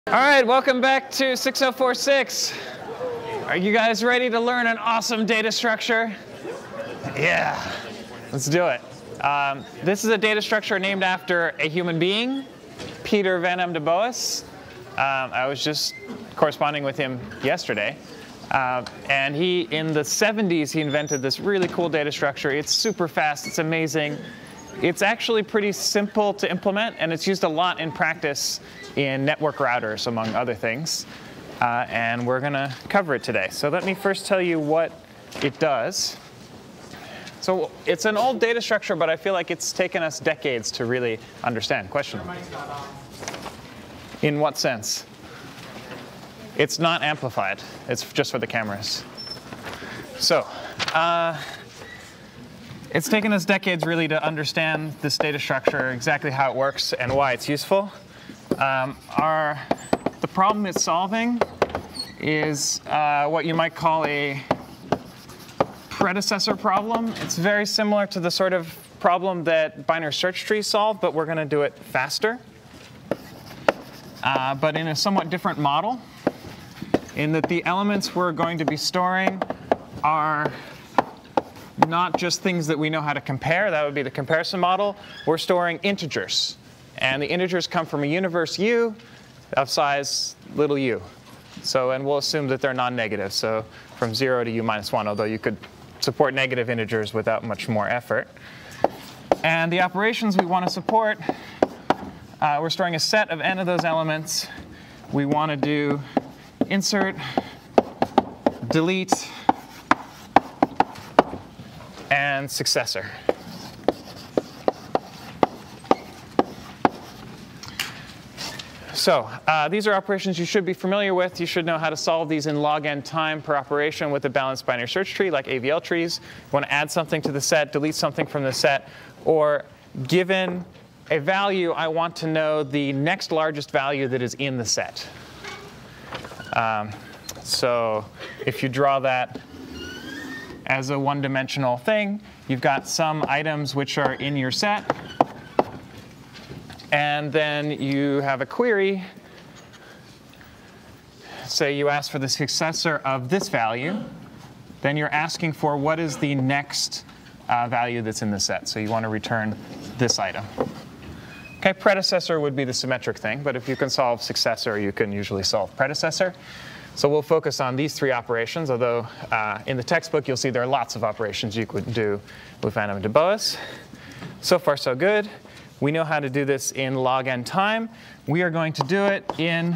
All right, welcome back to 6046. Are you guys ready to learn an awesome data structure? Yeah, let's do it. This is a data structure named after a human being, Peter Van Em de Boeus. I was just corresponding with him yesterday. And in the 70s, he invented this really cool data structure. It's super fast, it's amazing. It's actually pretty simple to implement, and it's used a lot in practice in network routers, among other things. And we're going to cover it today. So let me first tell you what it does. So it's an old data structure, but I feel like it's taken us decades to really understand. Question? In what sense? It's not amplified. It's just for the cameras. So it's taken us decades really to understand this data structure, exactly how it works and why it's useful. The problem it's solving is what you might call a predecessor problem. It's very similar to the sort of problem that binary search trees solve, but we're going to do it faster. But in a somewhat different model, in that the elements we're going to be storing are not just things that we know how to compare. That would be the comparison model. We're storing integers. And the integers come from a universe U of size little u. And we'll assume that they're non-negative, so from 0 to u minus 1, although you could support negative integers without much more effort. And the operations we want to support, we're storing a set of n of those elements. We want to do insert, delete, and successor. So these are operations you should be familiar with. You should know how to solve these in log n time per operation with a balanced binary search tree like AVL trees. You want to add something to the set, delete something from the set, or given a value, I want to know the next largest value that is in the set. So if you draw that as a one-dimensional thing, you've got some items which are in your set. And then you have a query. Say you ask for the successor of this value. Then you're asking for what is the next value that's in the set. So you want to return this item. Okay, predecessor would be the symmetric thing. But if you can solve successor, you can usually solve predecessor. So we'll focus on these three operations, although in the textbook, you'll see there are lots of operations you could do with Van Em de Boeus. So far, so good. We know how to do this in log n time. We are going to do it in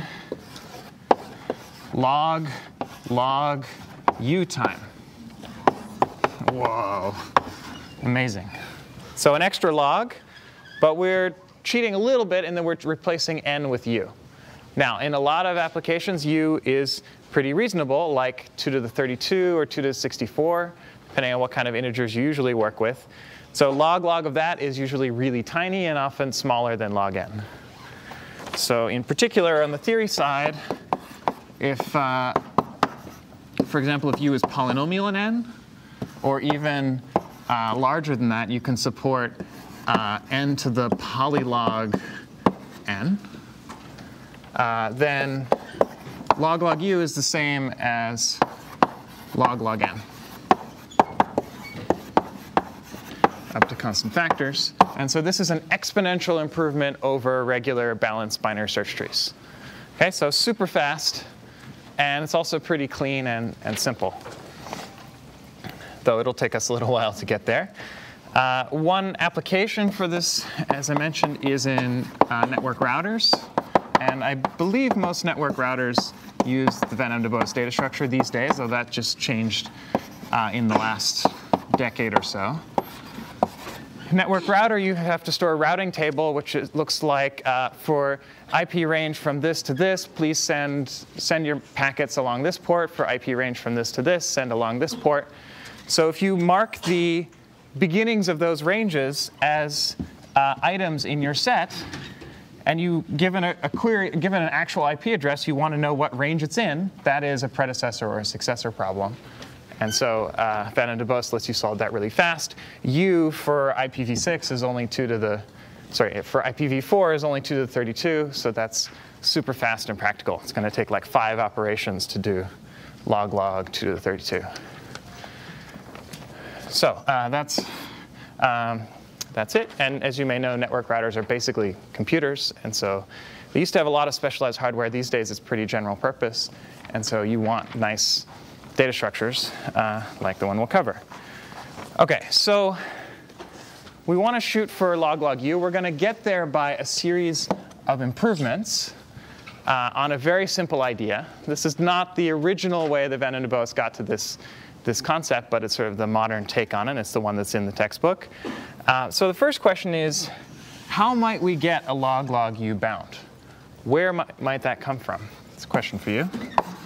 log u time. Whoa, amazing. So an extra log, but we're cheating a little bit, and then we're replacing n with u. Now, in a lot of applications, u is pretty reasonable, like 2 to the 32 or 2 to the 64, depending on what kind of integers you usually work with. So log of that is usually really tiny and often smaller than log n. So in particular, on the theory side, if, for example, if u is polynomial in n, or even larger than that, you can support n to the polylog n. Then log u is the same as log n, up to constant factors. And so this is an exponential improvement over regular balanced binary search trees. Okay, so super fast, and it's also pretty clean and simple, though it'll take us a little while to get there. One application for this, as I mentioned, is in network routers. And I believe most network routers use the Van Em de Boeus data structure these days, though that just changed in the last decade or so. Network router, you have to store a routing table, which looks like for IP range from this to this, please send your packets along this port. For IP range from this to this, send along this port. So if you mark the beginnings of those ranges as items in your set, and you given a query, given an actual IP address, you want to know what range it's in, that is a predecessor or a successor problem. And so Van Em de Boeus lets you solve that really fast. U for IPv6 is only 2 to the sorry, for IPv4 is only 2 to the 32, so that's super fast and practical. It's going to take like 5 operations to do log 2 to the 32. So that's it. And as you may know, network routers are basically computers. And so they used to have a lot of specialized hardware. These days, it's pretty general purpose. And so you want nice data structures like the one we'll cover. OK, so we want to shoot for log U. We're going to get there by a series of improvements on a very simple idea. This is not the original way that Van and de Bos got to this concept, but it's sort of the modern take on it. It's the one that's in the textbook. So the first question is, how might we get a log U bound? Where might that come from? It's a question for you.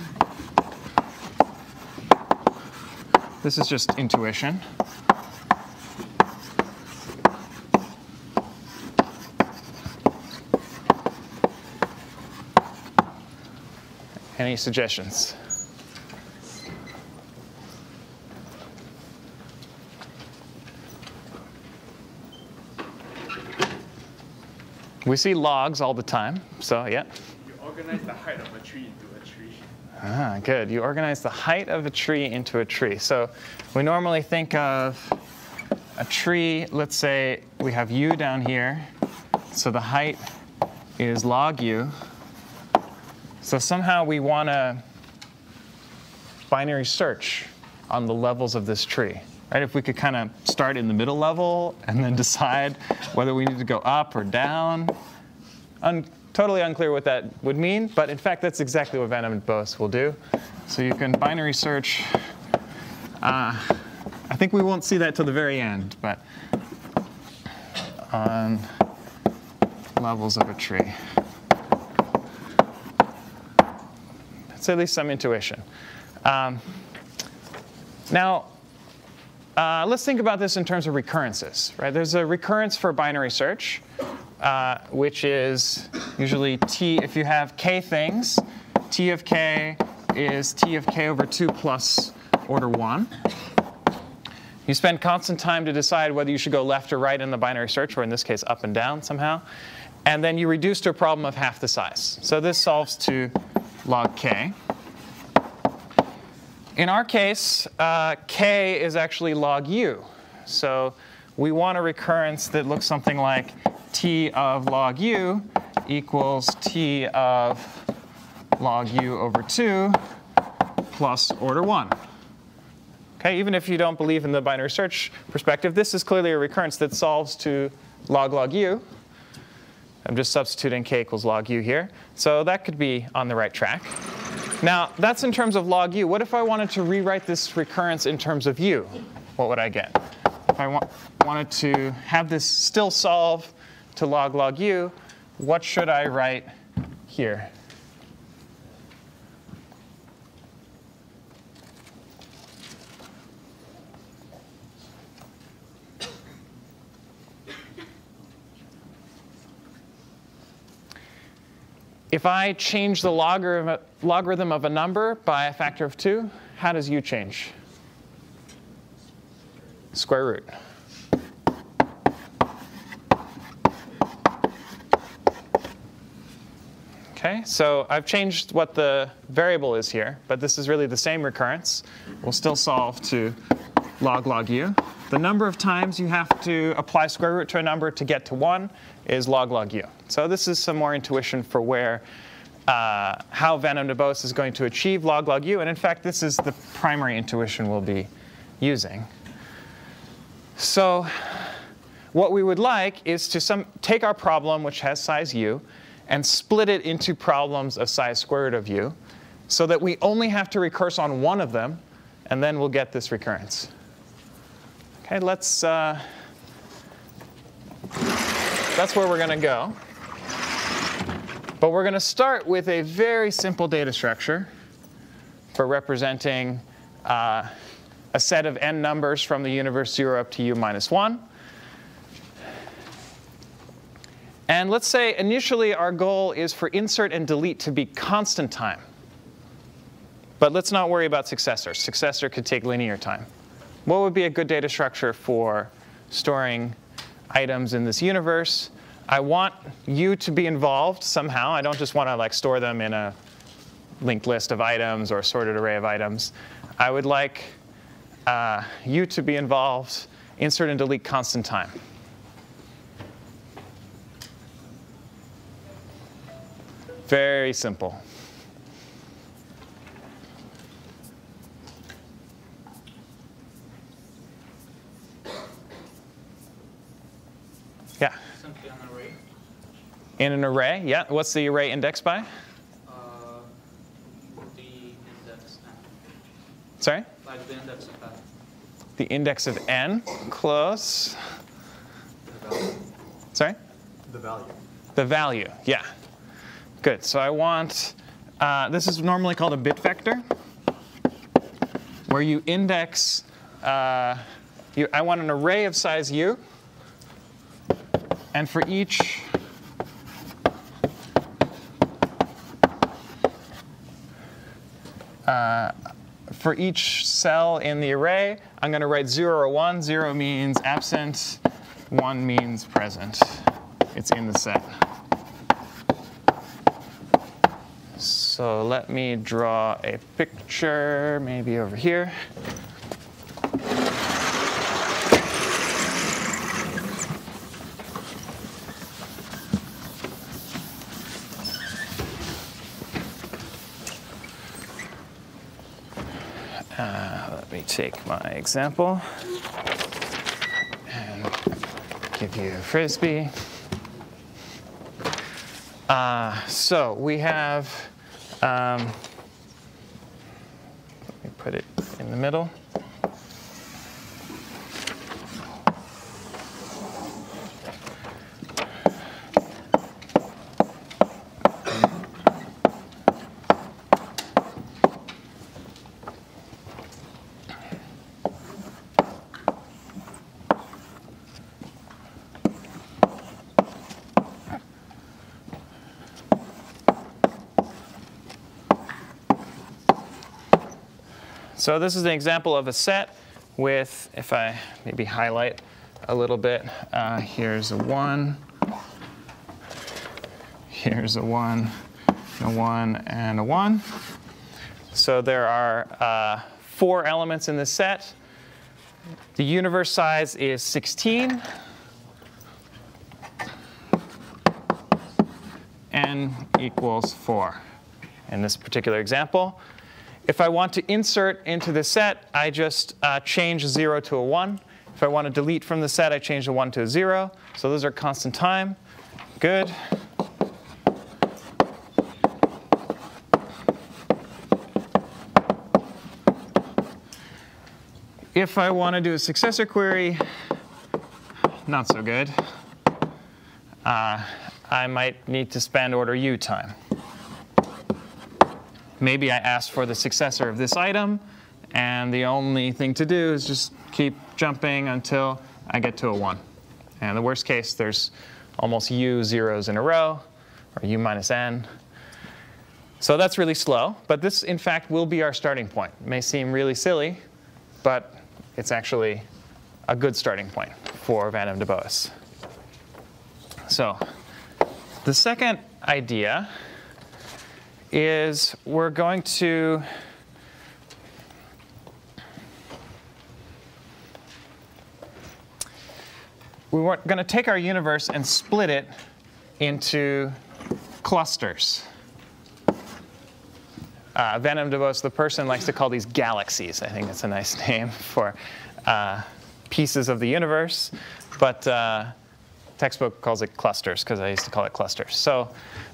This is just intuition. Any suggestions? We see logs all the time, so yeah. You organize the height of a tree into a tree. Ah, good. You organize the height of a tree into a tree. So we normally think of a tree, let's say we have U down here. So the height is log U. So somehow we want to binary search on the levels of this tree. Right? If we could kind of start in the middle level and then decide whether we need to go up or down. Totally unclear what that would mean, but in fact, that's exactly what Van and de Bos will do. So you can binary search. I think we won't see that till the very end, but on levels of a tree. That's at least some intuition. Now, let's think about this in terms of recurrences. Right? There's a recurrence for binary search, which is usually t. If you have k things, t of k is t of k over 2 plus order 1. You spend constant time to decide whether you should go left or right in the binary search, or in this case, up and down somehow. And then you reduce to a problem of half the size. So this solves to log k. In our case, k is actually log u. So we want a recurrence that looks something like t of log u equals t of log u over 2 plus order 1. Okay, even if you don't believe in the binary search perspective, this is clearly a recurrence that solves to log u. I'm just substituting k equals log u here. So that could be on the right track. Now, that's in terms of log u. What if I wanted to rewrite this recurrence in terms of u? What would I get? If I wanted to have this still solve to log u, what should I write here? If I change the logarithm of a number by a factor of 2, how does u change? Square root. OK, so I've changed what the variable is here, but this is really the same recurrence. We'll still solve to log u. The number of times you have to apply square root to a number to get to 1 is log u. So this is some more intuition for where how Van and de Bos is going to achieve log u. And in fact, this is the primary intuition we'll be using. So what we would like is to take our problem, which has size u, and split it into problems of size square root of u, so that we only have to recurse on one of them, and then we'll get this recurrence. OK, that's where we're going to go. But we're going to start with a very simple data structure for representing a set of n numbers from the universe 0 up to u minus 1. And let's say initially our goal is for insert and delete to be constant time. But let's not worry about successor. Successor could take linear time. What would be a good data structure for storing items in this universe? I want you to be involved somehow. I don't just want to like store them in a linked list of items or a sorted array of items. I would like you to be involved. Insert and delete constant time. Very simple. Yeah. Simply an array. In an array, yeah. What's the array indexed by? The index n. Sorry? Like the index of n. The index of n. Close. The value. Sorry? The value. The value, yeah. Good. So I want, this is normally called a bit vector, where you index, I want an array of size u, and for each cell in the array, I'm going to write 0 or 1. 0 means absent, 1 means present. It's in the set. So let me draw a picture, maybe over here. Let me take my example and give you a Frisbee. So we have, let me put it in the middle. So this is an example of a set with, if I maybe highlight a little bit, here's a 1, here's a 1, a 1, and a 1. So there are 4 elements in this set. The universe size is 16. N equals 4 in this particular example. If I want to insert into the set, I just change 0 to a 1. If I want to delete from the set, I change a 1 to a 0. So those are constant time. Good. If I want to do a successor query, not so good. I might need to spend order u time. Maybe I ask for the successor of this item, and the only thing to do is just keep jumping until I get to a 1. And the worst case, there's almost u zeros in a row, or u minus n. So that's really slow, but this, in fact, will be our starting point. It may seem really silly, but it's actually a good starting point for Van Em de Bois. So the second idea is we're going to take our universe and split it into clusters. Van Em de Bois, the person, likes to call these galaxies. I think that's a nice name for pieces of the universe. But textbook calls it clusters, because I used to call it clusters. So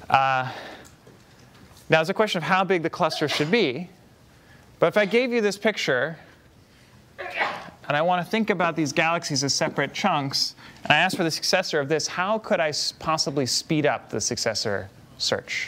now it's a question of how big the cluster should be. But if I gave you this picture, and I want to think about these galaxies as separate chunks, and I ask for the successor of this, how could I possibly speed up the successor search?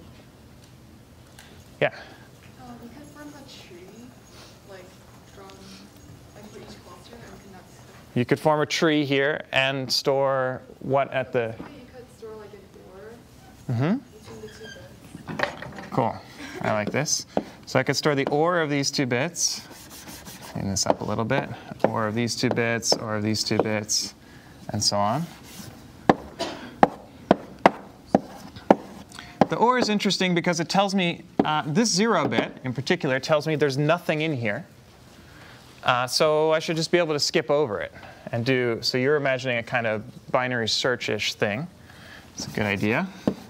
Yeah? You could form a tree, like for each cluster and connect. You could form a tree here and store what at the? Maybe you could store like an OR between the 2 bits. Cool. I like this. So I could store the OR of these 2 bits. Clean this up a little bit. OR of these 2 bits, OR of these 2 bits, and so on. The OR is interesting because it tells me, this 0 bit in particular tells me there's nothing in here. So I should just be able to skip over it and do, so you're imagining a kind of binary search-ish thing. It's a good idea.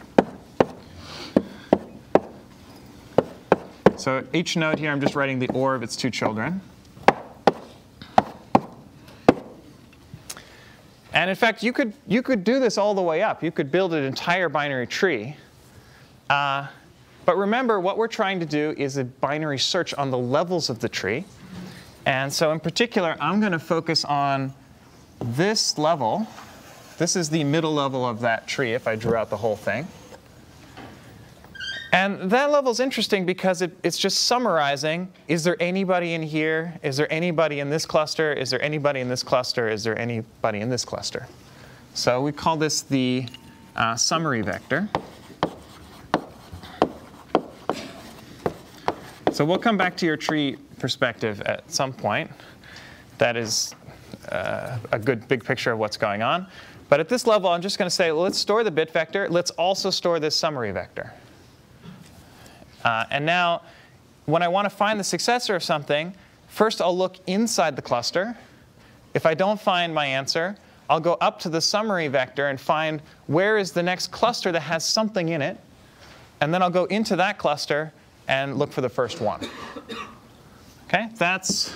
So at each node here, I'm just writing the OR of its two children. And in fact, you could do this all the way up. You could build an entire binary tree. But remember, what we're trying to do is a binary search on the levels of the tree. And so in particular, I'm going to focus on this level. This is the middle level of that tree if I drew out the whole thing. And that level is interesting because it's just summarizing, is there anybody in here? Is there anybody in this cluster? Is there anybody in this cluster? Is there anybody in this cluster? So we call this the summary vector. So we'll come back to your tree perspective at some point. That is a good big picture of what's going on. But at this level, I'm just going to say, well, let's store the bit vector. Let's also store this summary vector. And now, when I want to find the successor of something, first I'll look inside the cluster. If I don't find my answer, I'll go up to the summary vector and find where is the next cluster that has something in it. And then I'll go into that cluster and look for the first one. OK, that's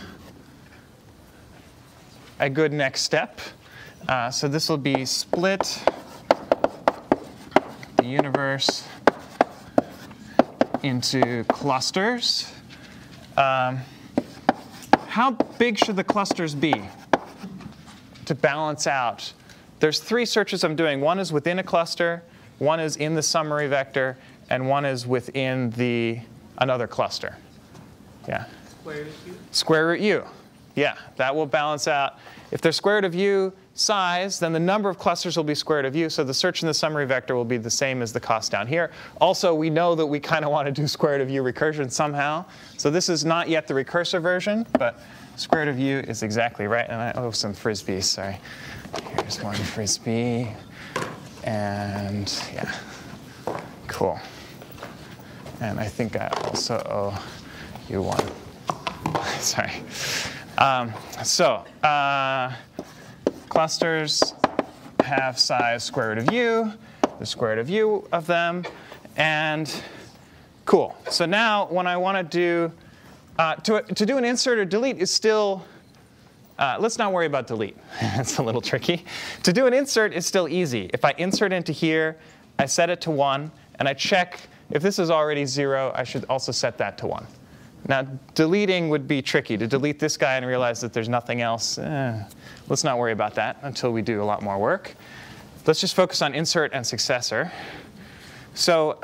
a good next step. So this will be split the universe into clusters. How big should the clusters be to balance out? There's 3 searches I'm doing. One is within a cluster, one is in the summary vector, and one is within another cluster. Yeah? Square root u? Square root u. Yeah, that will balance out. If they're square root of u size, then the number of clusters will be square root of u. So the search in the summary vector will be the same as the cost down here. Also, we know that we kind of want to do square root of u recursion somehow. So this is not yet the recursive version, but square root of u is exactly right. And I owe some frisbees, sorry. Here's one frisbee. And yeah, cool. And I think I also owe you one. Sorry. Clusters have size square root of u, the square root of u of them, and cool. So now when I want to do, to do an insert or delete is still, let's not worry about delete. It's a little tricky. To do an insert is still easy. If I insert into here, I set it to 1, and I check if this is already 0, I should also set that to 1. Now, deleting would be tricky. To delete this guy and realize that there's nothing else, let's not worry about that until we do a lot more work. Let's just focus on insert and successor. So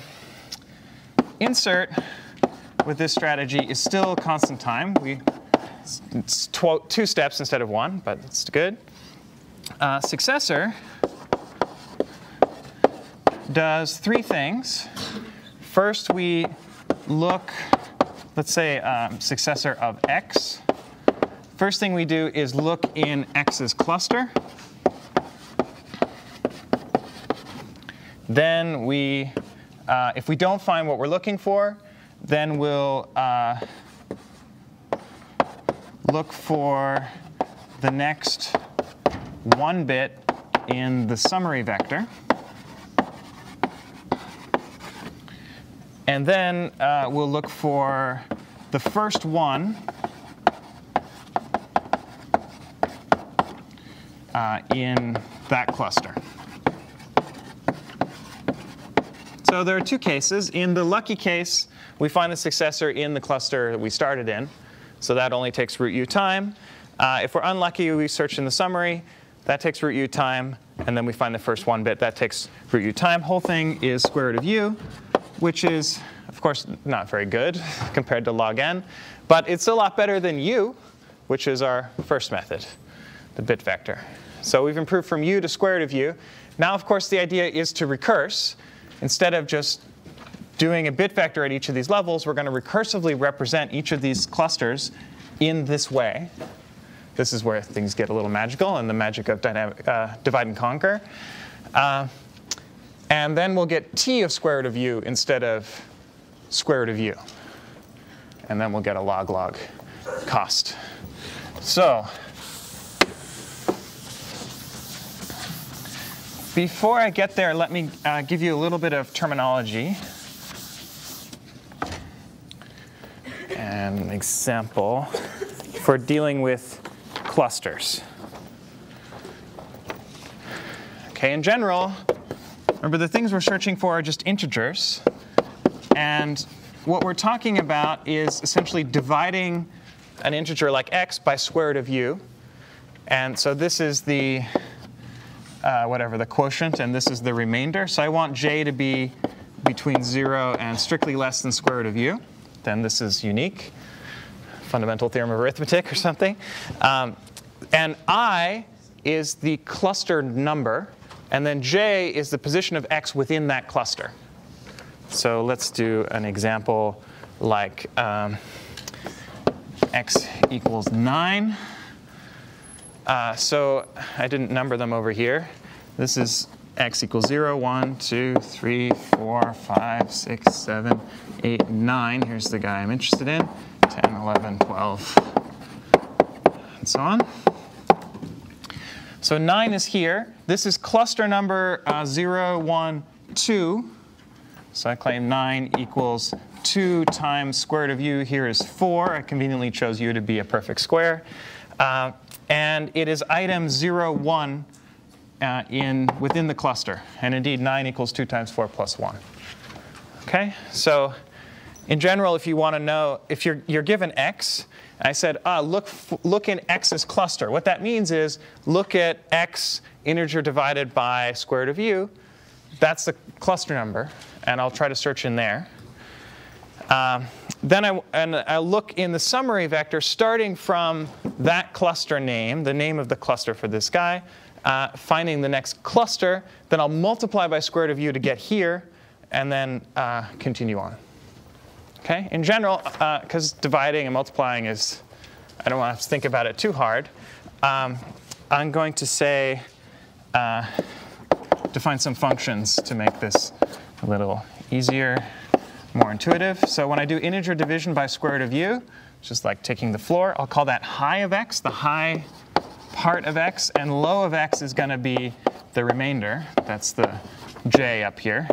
insert with this strategy is still constant time. It's 2 steps instead of 1, but it's good. Successor does 3 things. First, we look, let's say, successor of x. First thing we do is look in x's cluster. Then we, if we don't find what we're looking for, then we'll look for the next 1 bit in the summary vector. And then we'll look for the first one in that cluster. So there are 2 cases. In the lucky case, we find the successor in the cluster that we started in. So that only takes root u time. If we're unlucky, we search in the summary. That takes root u time. And then we find the first 1 bit. That takes root u time. Whole thing is square root of u, which is, of course, not very good compared to log n. But it's a lot better than u, which is our first method, the bit vector. So we've improved from u to square root of u. Now, of course, the idea is to recurse. Instead of just doing a bit vector at each of these levels, we're going to recursively represent each of these clusters in this way. This is where things get a little magical and the magic of dynamic, divide and conquer. And then we'll get t of square root of u instead of square root of u. And then we'll get a log cost. So before I get there, let me give you a little bit of terminology. An example for dealing with clusters. Okay, in general, remember the things we're searching for are just integers. And what we're talking about is essentially dividing an integer like x by square root of u. And so this is the the quotient, and this is the remainder. So I want j to be between 0 and strictly less than square root of u. Then this is unique, fundamental theorem of arithmetic or something. And I is the cluster number, and then j is the position of x within that cluster. So let's do an example like x equals 9. So I didn't number them over here. This is x equals 0, 1, 2, 3, 4, 5, 6, 7, 8, 9. Here's the guy I'm interested in. 10, 11, 12, and so on. So 9 is here. This is cluster number 0, 1, 2. So I claim 9 equals 2 times square root of u. Here is 4. I conveniently chose u to be a perfect square. And it is item 0, 1 within the cluster. And indeed, 9 equals 2 times 4 plus 1. OK? So in general, if you want to know, if you're given x, I said, look in x's cluster. What that means is look at x integer divided by square root of u. That's the cluster number. And I'll try to search in there. Then I'll look in the summary vector starting from that cluster name, the name of the cluster for this guy, finding the next cluster. Then I'll multiply by square root of u to get here, and then continue on. Okay? In general, because dividing and multiplying is, I don't want to have to think about it too hard, I'm going to say, define some functions to make this a little easier, more intuitive. So when I do integer division by square root of u, just like taking the floor, I'll call that high of x, the high part of x, and low of x is going to be the remainder. That's the j up here.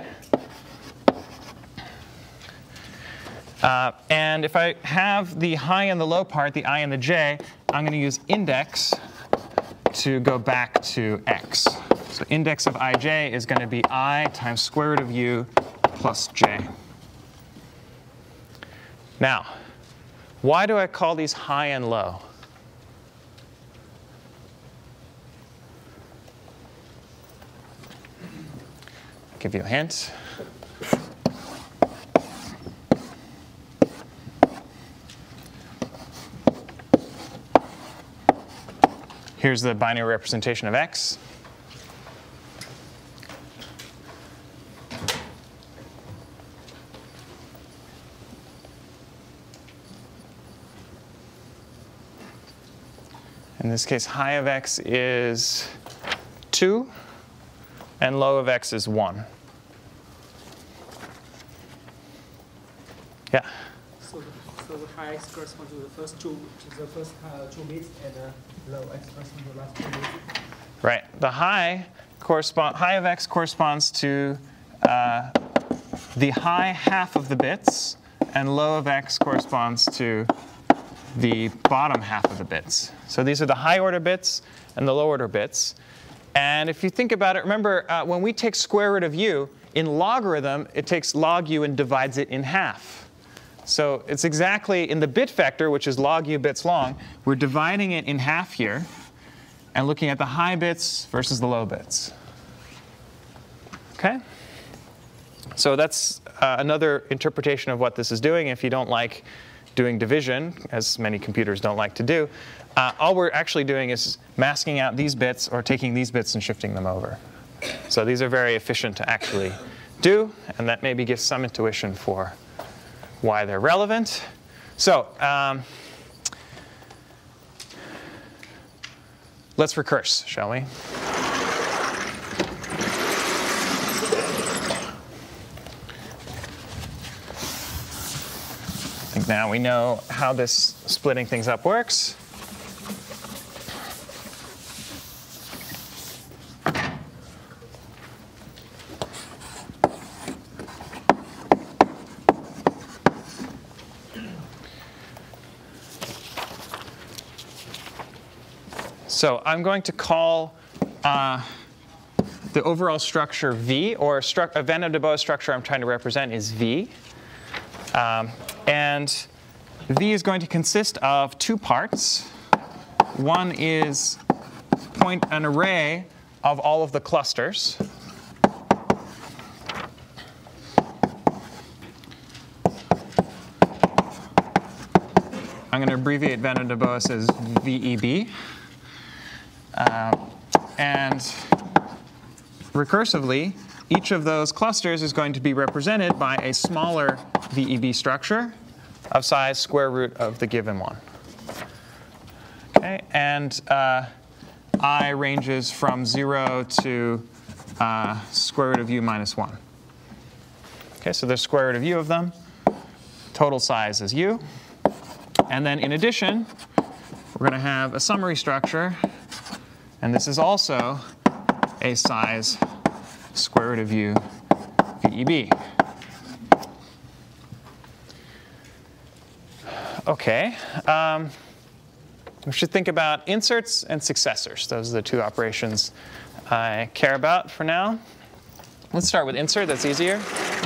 And if I have the high and the low part, the I and the j, I'm going to use index to go back to x. So index of ij is going to be I times square root of u plus j. Now, why do I call these high and low? I'll give you a hint. Here's the binary representation of x. In this case, high of x is 2, and low of x is 1. Yeah? So the high x corresponds to the first two bits, and the low x corresponds to the last 2 bits. Right. The high of x corresponds to the high half of the bits, and low of x corresponds to the bottom half of the bits. So these are the high order bits and the low order bits. And if you think about it, remember when we take square root of u, in logarithm, it takes log u and divides it in half. So it's exactly in the bit vector, which is log u bits long, we're dividing it in half here and looking at the high bits versus the low bits. OK? So that's another interpretation of what this is doing. If you don't like doing division, as many computers don't like to do, all we're actually doing is masking out these bits or taking these bits and shifting them over. So these are very efficient to actually do, and that maybe gives some intuition for why they're relevant. So let's recurse, shall we? I think now we know how this splitting things up works. So I'm going to call the overall structure V, or a Venn of Debois structure I'm trying to represent is V. And V is going to consist of two parts. One is an array of all of the clusters. I'm going to abbreviate Venn of Debois as VEB. And recursively, each of those clusters is going to be represented by a smaller VEB structure of size square root of the given one. Okay, and I ranges from 0 to square root of u minus 1. Okay, so there's square root of u of them. Total size is u. And then in addition, we're going to have a summary structure. And this is also a size square root of u VEB. OK. We should think about inserts and successors. Those are the two operations I care about for now. Let's start with insert. That's easier.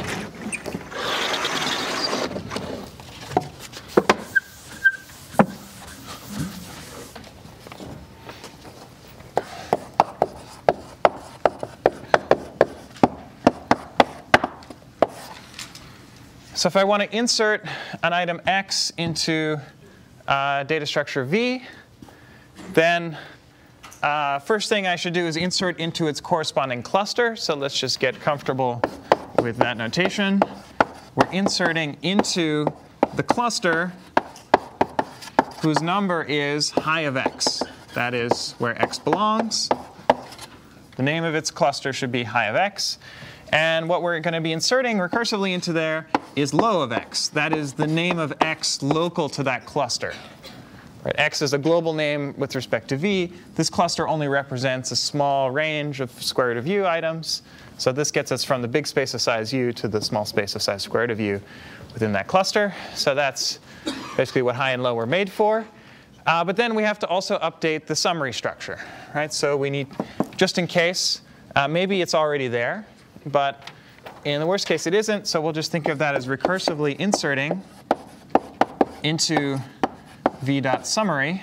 So if I want to insert an item x into data structure V, then first thing I should do is insert into its corresponding cluster. So let's just get comfortable with that notation. We're inserting into the cluster whose number is high of x. That is where x belongs. The name of its cluster should be high of x. And what we're going to be inserting recursively into there is low of x. That is the name of x local to that cluster. Right? X is a global name with respect to V. This cluster only represents a small range of square root of u items. So this gets us from the big space of size u to the small space of size square root of u within that cluster. So that's basically what high and low were made for. But then we have to also update the summary structure. Right? So we need, just in case, maybe it's already there. But in the worst case, it isn't. So we'll just think of that as recursively inserting into v.summary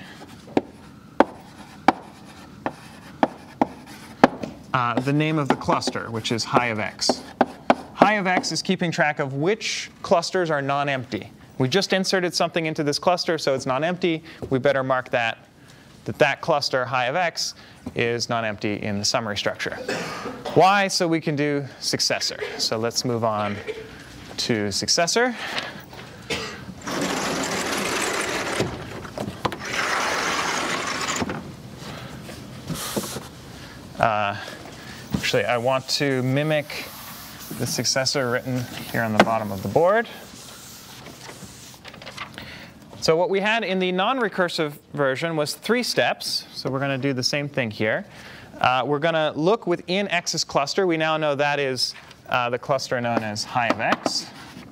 the name of the cluster, which is high of x. High of x is keeping track of which clusters are non-empty. We just inserted something into this cluster, so it's non-empty. We better mark that cluster high of x is non-empty in the summary structure. Why? So we can do successor. So let's move on to successor. Actually, I want to mimic the successor written here on the bottom of the board. So what we had in the non-recursive version was 3 steps. So we're going to do the same thing here. We're going to look within x's cluster. We now know that is the cluster known as high of x.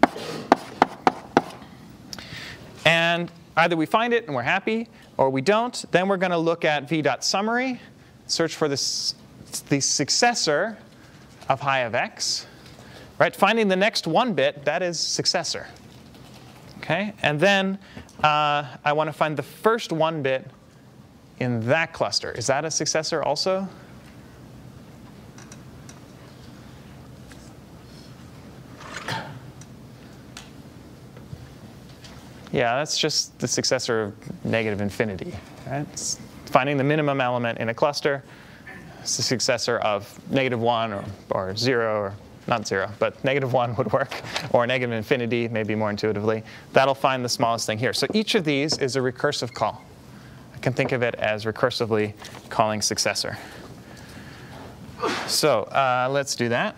And either we find it and we're happy, or we don't. Then we're going to look at v.summary, search for the successor of high of x. Right? Finding the next 1 bit, that is successor. Okay? And then I want to find the first 1 bit in that cluster. Is that a successor also? Yeah, that's just the successor of negative infinity. Right? It's finding the minimum element in a cluster. It's the successor of negative 1 or 0, or not 0, but negative 1 would work, or negative infinity, maybe more intuitively. That'll find the smallest thing here. So each of these is a recursive call. I can think of it as recursively calling successor. So let's do that.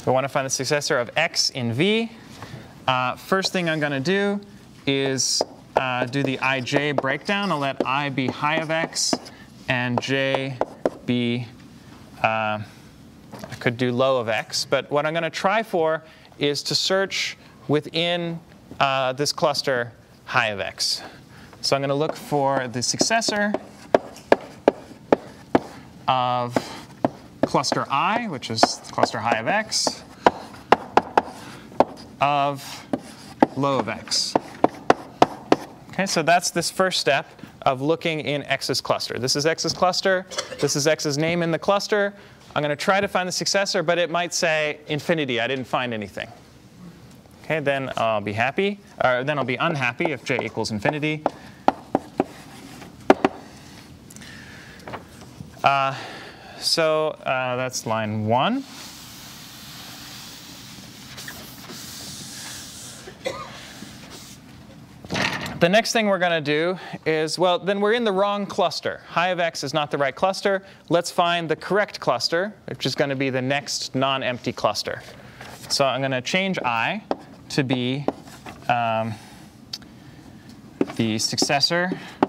we want to find the successor of x in V. First thing I'm going to do is do the ij breakdown. I'll let I be high of x and j be, I could do low of x. But what I'm going to try for is to search within this cluster high of x. So I'm going to look for the successor of cluster I, which is cluster high of x, of low of x. Okay, so that's this first step of looking in x's cluster. This is x's cluster. This is x's name in the cluster. I'm going to try to find the successor, but it might say infinity. I didn't find anything. Okay, then I'll be happy. Or then I'll be unhappy if j equals infinity. So that's line 1. The next thing we're going to do is, well, then we're in the wrong cluster. High of x is not the right cluster. Let's find the correct cluster, which is going to be the next non-empty cluster. So I'm going to change I to be the successor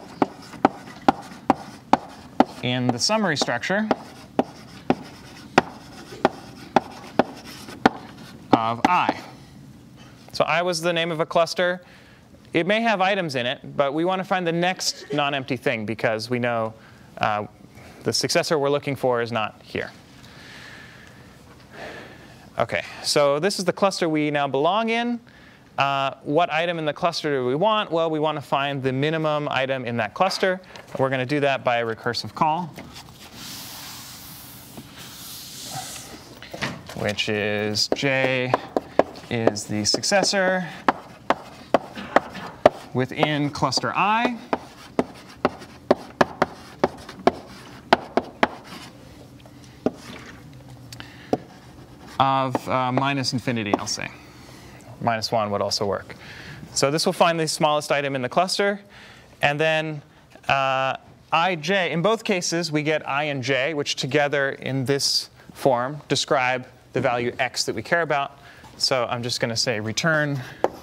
in the summary structure of I. So I was the name of a cluster. It may have items in it, but we want to find the next non-empty thing because we know the successor we're looking for is not here. OK, so this is the cluster we now belong in. What item in the cluster do we want? Well, we want to find the minimum item in that cluster. We're going to do that by a recursive call, which is j is the successor within cluster I of minus infinity, I'll say. Minus 1 would also work. So this will find the smallest item in the cluster. And then ij, in both cases, we get I and j, which together in this form describe the value x that we care about. So I'm just going to say return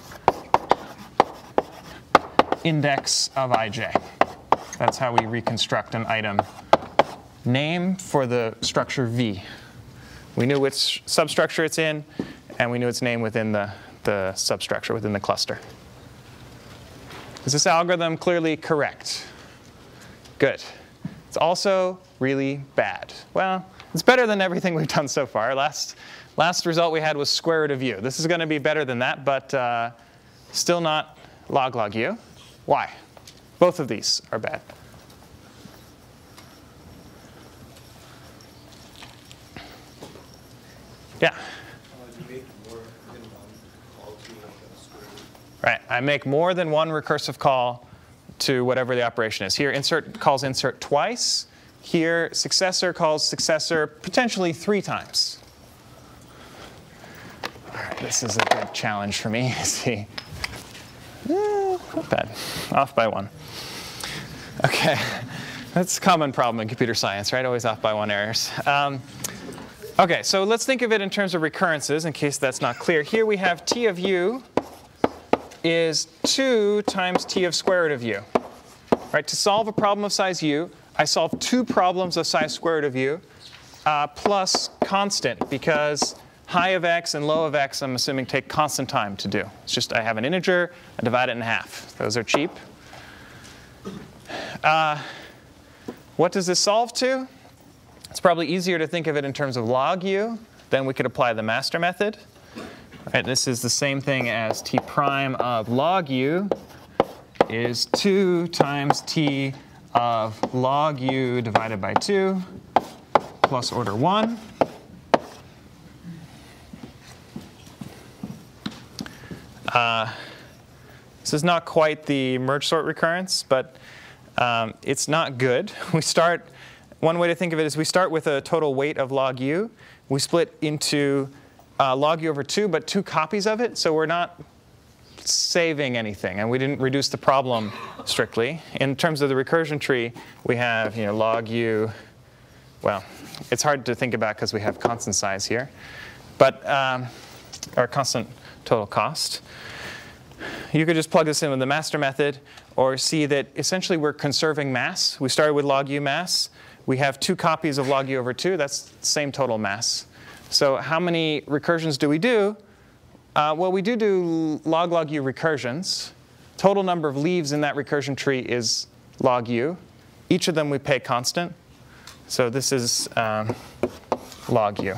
index of ij. That's how we reconstruct an item name for the structure V. We knew which substructure it's in, and we knew its name within the substructure, within the cluster. Is this algorithm clearly correct? Good. It's also really bad. Well, it's better than everything we've done so far. Last result we had was square root of u. This is going to be better than that, but still not log u. Why? Both of these are bad. Yeah? Right, I make more than one recursive call to whatever the operation is. Here, insert calls insert twice. Here, successor calls successor potentially 3 times. All right, this is a good challenge for me. See, not bad. Off by 1. OK, that's a common problem in computer science, right? Always off by 1 errors. OK, so let's think of it in terms of recurrences, in case that's not clear. Here we have t of u is 2 times t of square root of u. Right? To solve a problem of size u, I solve 2 problems of size square root of u plus constant, because high of x and low of x, I'm assuming, take constant time to do. It's just I have an integer, I divide it in half. Those are cheap. What does this solve to? It's probably easier to think of it in terms of log u. Then we could apply the master method. Right, this is the same thing as t prime of log u is 2 times t of log u divided by 2 plus order 1. This is not quite the merge sort recurrence, but it's not good. One way to think of it is we start with a total weight of log u. We split into log u over 2, but 2 copies of it. So we're not saving anything. And we didn't reduce the problem strictly. In terms of the recursion tree, we have log u. Well, it's hard to think about because we have constant size here. but or constant total cost. You could just plug this in with the master method, or see that essentially we're conserving mass. We started with log u mass. We have 2 copies of log u over 2. That's the same total mass. So how many recursions do we do? Well, we do log u recursions. Total number of leaves in that recursion tree is log u. Each of them we pay constant. So this is log u.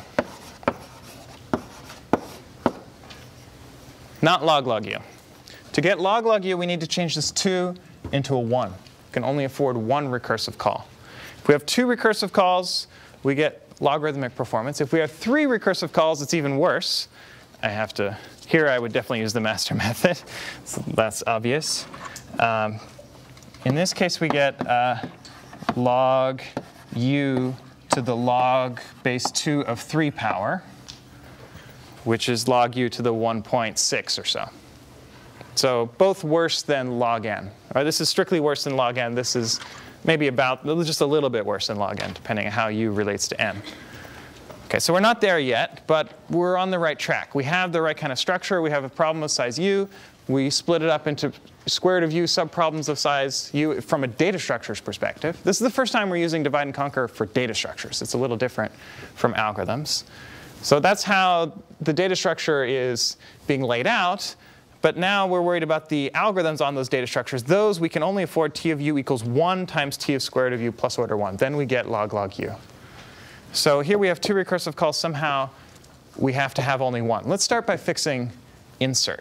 Not log u. To get log u, we need to change this 2 into a 1. We can only afford 1 recursive call. If we have 2 recursive calls, we get logarithmic performance. If we have 3 recursive calls, it's even worse. Here I would definitely use the master method. So that's obvious. In this case, we get log u to the log base 2 of 3 power, which is log u to the 1.6 or so. So both worse than log n. Or this is strictly worse than log n. This is maybe just a little bit worse than log n, depending on how u relates to n. OK, so we're not there yet, but we're on the right track. We have the right kind of structure. We have a problem of size u. We split it up into square root of u subproblems of size u from a data structures perspective. This is the first time we're using divide and conquer for data structures. It's a little different from algorithms. So that's how the data structure is being laid out. But now we're worried about the algorithms on those data structures. Those we can only afford t of u equals 1 times t of square root of u plus order 1. Then we get log u. So here we have 2 recursive calls. Somehow we have to have only 1. Let's start by fixing insert.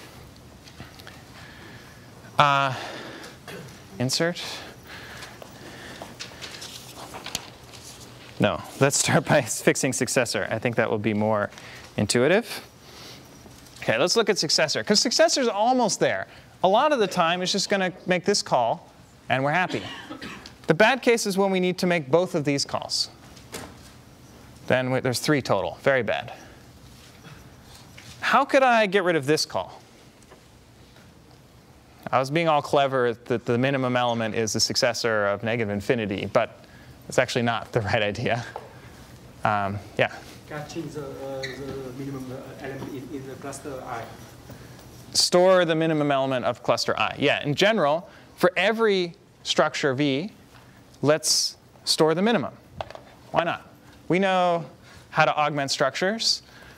Insert. No, let's start by fixing successor. I think that will be more intuitive. OK, let's look at successor, because successor is almost there. A lot of the time, it's just going to make this call, and we're happy. The bad case is when we need to make both of these calls. Then there's 3 total. Very bad. How could I get rid of this call? I was being all clever that the minimum element is the successor of negative infinity, but it's actually not the right idea. Yeah? Can change the minimum element in the cluster I. Store the minimum element of cluster I. Yeah, in general, for every structure V, let's store the minimum. Why not? We know how to augment structures.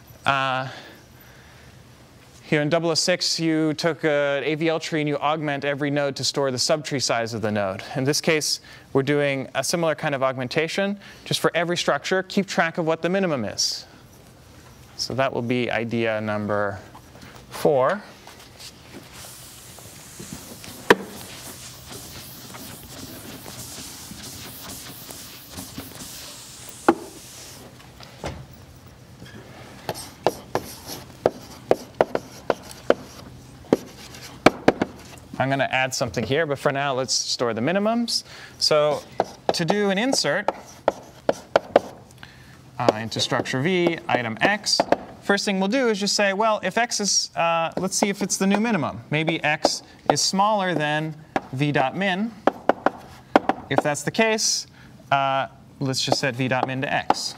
Here in 006, you took an AVL tree and you augment every node to store the subtree size of the node. In this case, we're doing a similar kind of augmentation. Just for every structure, keep track of what the minimum is. So that will be idea number 4. I'm going to add something here, but for now, let's store the minimums. So to do an insert into structure V, item x, first thing we'll do is just say, well, if x is, let's see if it's the new minimum. Maybe x is smaller than v.min. If that's the case, let's just set v.min to x.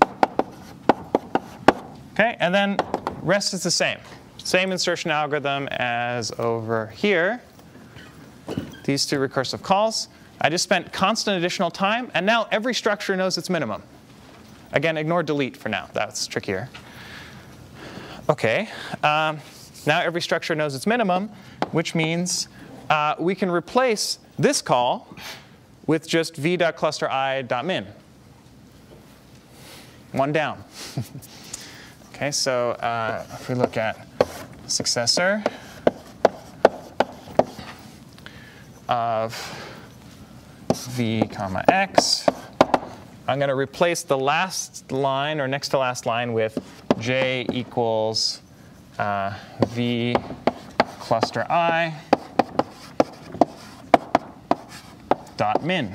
OK, and then rest is the same. Same insertion algorithm as over here. These 2 recursive calls. I just spent constant additional time, and now every structure knows its minimum. Again, ignore delete for now. That's trickier. OK, now every structure knows its minimum, which means we can replace this call with just v.clusteri.min. 1 down. OK, so if we look at successor of v comma x, I'm going to replace the last line or next to last line with j equals v cluster I dot min.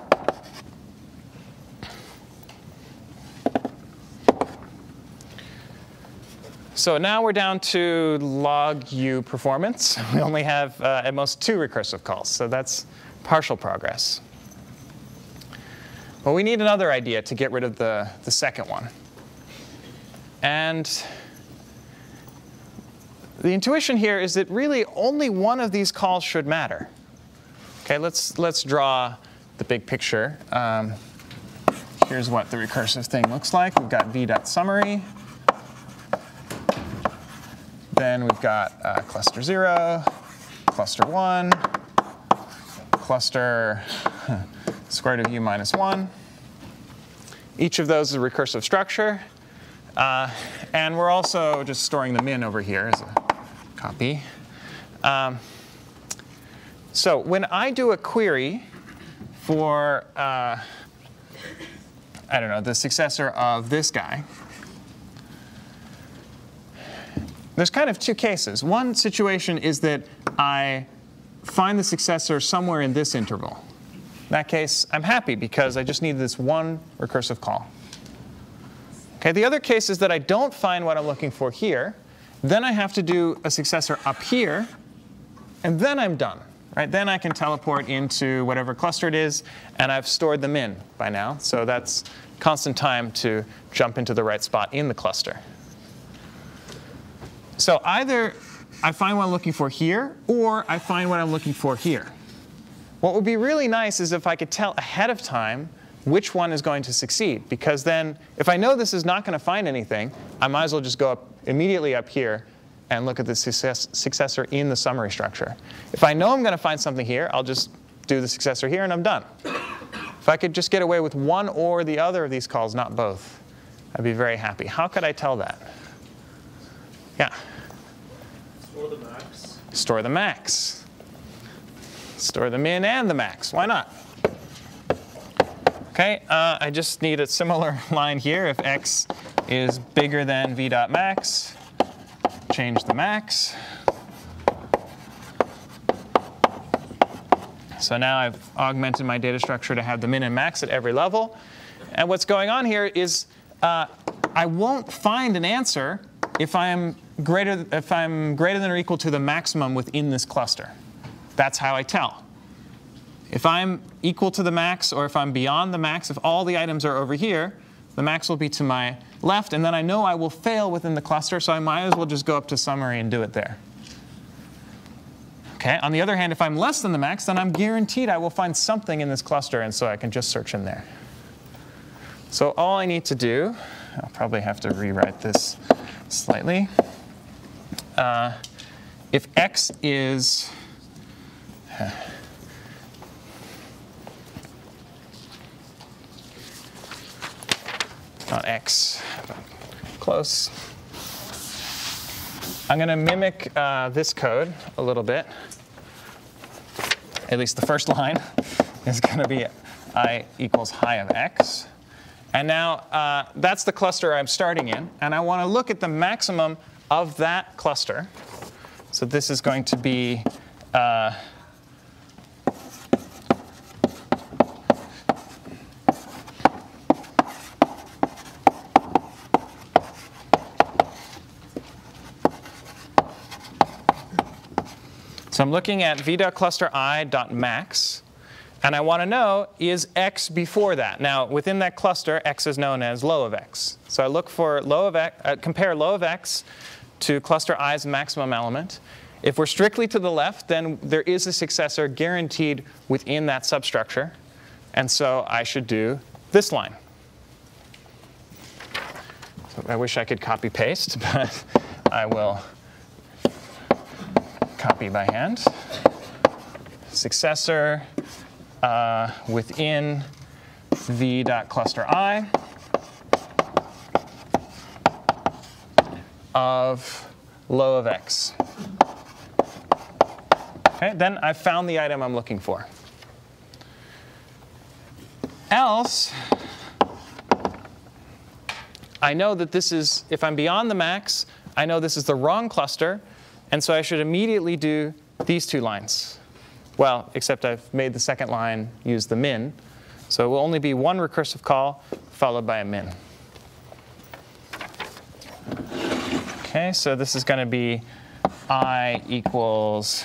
So now we're down to log u performance. We only have at most 2 recursive calls, so that's partial progress. Well, we need another idea to get rid of the second one. And the intuition here is that really only one of these calls should matter. Okay, let's draw the big picture. Here's what the recursive thing looks like. We've got v.summary. Then we've got cluster 0, cluster 1, cluster square root of u minus 1. Each of those is a recursive structure. And we're also just storing the min over here as a copy. So when I do a query for, I don't know, the successor of this guy, there's kind of two cases. One situation is that I find the successor somewhere in this interval. In that case, I'm happy because I just need this one recursive call. Okay, the other case is that I don't find what I'm looking for here. Then I have to do a successor up here, and then I'm done. Right? Then I can teleport into whatever cluster it is, and I've stored them in by now. So that's constant time to jump into the right spot in the cluster. So either I find what I'm looking for here, or I find what I'm looking for here. What would be really nice is if I could tell ahead of time which one is going to succeed. Because then if I know this is not going to find anything, I might as well just go immediately up here and look at the successor in the summary structure. If I know I'm going to find something here, I'll just do the successor here, and I'm done. If I could just get away with one or the other of these calls, not both, I'd be very happy. How could I tell that? Yeah? Store the max. Store the max. Store the min and the max. Why not? OK, I just need a similar line here. If x is bigger than v.max, change the max. So now I've augmented my data structure to have the min and max at every level. And what's going on here is I won't find an answer if I'm greater than or equal to the maximum within this cluster. That's how I tell. If I'm equal to the max, or if I'm beyond the max, if all the items are over here, the max will be to my left, and then I know I will fail within the cluster, so I might as well just go up to summary and do it there. Okay. On the other hand, if I'm less than the max, then I'm guaranteed I will find something in this cluster, and so I can just search in there. So all I need to do, I'll probably have to rewrite this slightly. If x is not x, but close. I'm going to mimic this code a little bit. At least the first line is going to be I equals high of x. And now that's the cluster I'm starting in. And I want to look at the maximum of that cluster. So this is going to be so I'm looking at v.clusteri.max, and I want to know, is x before that? Now, within that cluster, x is known as low of x. So I look for low of x, compare low of x to cluster i's maximum element. If we're strictly to the left, then there is a successor guaranteed within that substructure. And so I should do this line. So I wish I could copy paste, but I will copy by hand. Successor within v.clusteri of low of x. Okay, then I've found the item I'm looking for. Else, I know that this is, if I'm beyond the max, I know this is the wrong cluster. And so I should immediately do these two lines. Well, except I've made the second line use the min. So it will only be one recursive call followed by a min. OK, so this is going to be I equals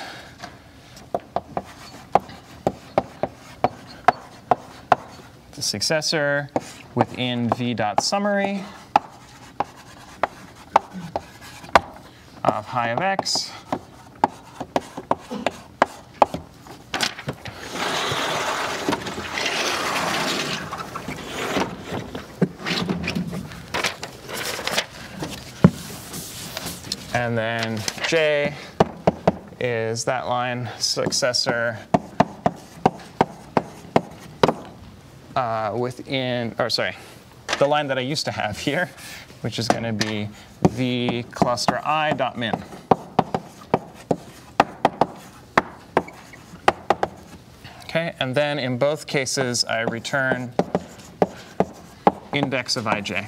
the successor within v.summary of high of x and then j is that line successor the line that I used to have here, which is going to be v cluster I dot min. Okay, and then in both cases, I return index of ij.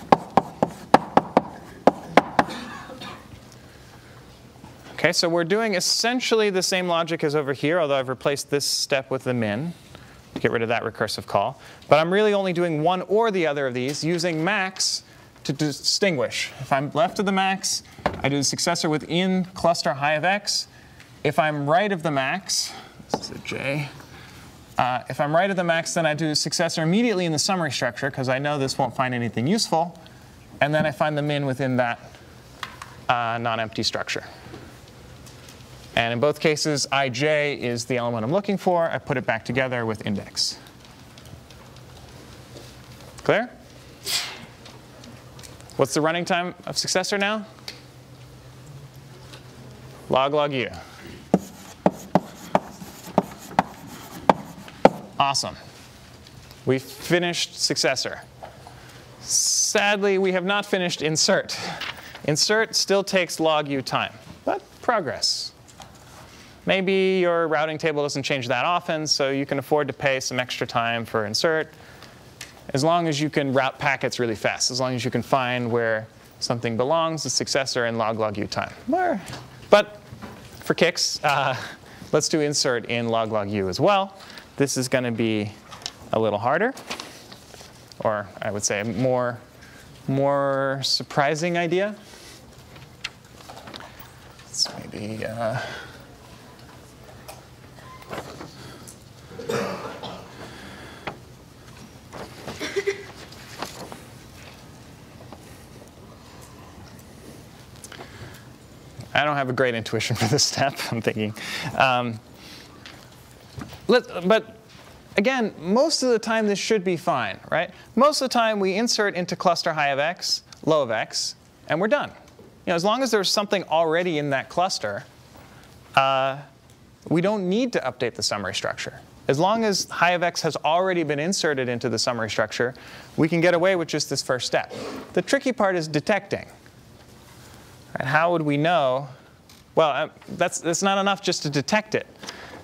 Okay, so we're doing essentially the same logic as over here, although I've replaced this step with the min to get rid of that recursive call. But I'm really only doing one or the other of these, using max to distinguish. If I'm left of the max, I do the successor within cluster high of x. If I'm right of the max, this is a j. If I'm right of the max, then I do the successor immediately in the summary structure, because I know this won't find anything useful. And then I find the min within that non-empty structure. And in both cases, ij is the element I'm looking for. I put it back together with index. Clear? What's the running time of successor now? Log u. Awesome. We finished successor. Sadly, we have not finished insert. Insert still takes log u time, but progress. Maybe your routing table doesn't change that often, so you can afford to pay some extra time for insert, as long as you can route packets really fast, as long as you can find where something belongs, the successor, and log u time. But for kicks, let's do insert in log u as well. This is going to be a little harder, or I would say a more surprising idea. Let's maybe I don't have a great intuition for this step, I'm thinking. But again, most of the time this should be fine, right? Most of the time we insert into cluster high of x, low of x, and we're done. As long as there's something already in that cluster, we don't need to update the summary structure. As long as high of x has already been inserted into the summary structure, we can get away with just this first step. The tricky part is detecting. Right? How would we know? Well, that's not enough just to detect it.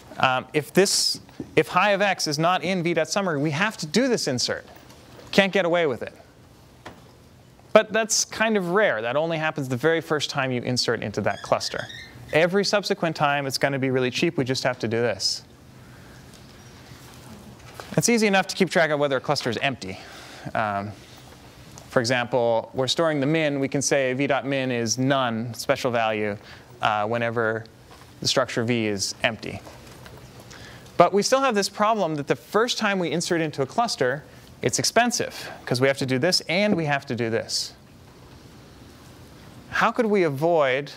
If high of x is not in v.summary, we have to do this insert. Can't get away with it. But that's kind of rare. That only happens the very first time you insert into that cluster. Every subsequent time, it's going to be really cheap. We just have to do this. It's easy enough to keep track of whether a cluster is empty. For example, we're storing the min. We can say v.min is none, special value, whenever the structure v is empty. But we still have this problem that the first time we insert into a cluster, it's expensive, because we have to do this and we have to do this. How could we avoid,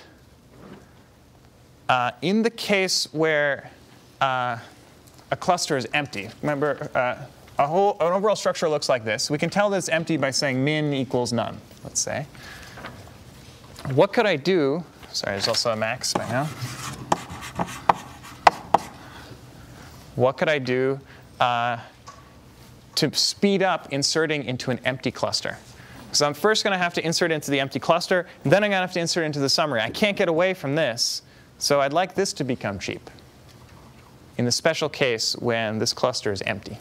in the case where a cluster is empty? Remember, an overall structure looks like this. We can tell that it's empty by saying min equals none, let's say. What could I do? Sorry, there's also a max right now. What could I do to speed up inserting into an empty cluster? Because I'm first going to have to insert into the empty cluster, and then I'm going to have to insert into the summary. I can't get away from this, so I'd like this to become cheap in the special case when this cluster is empty.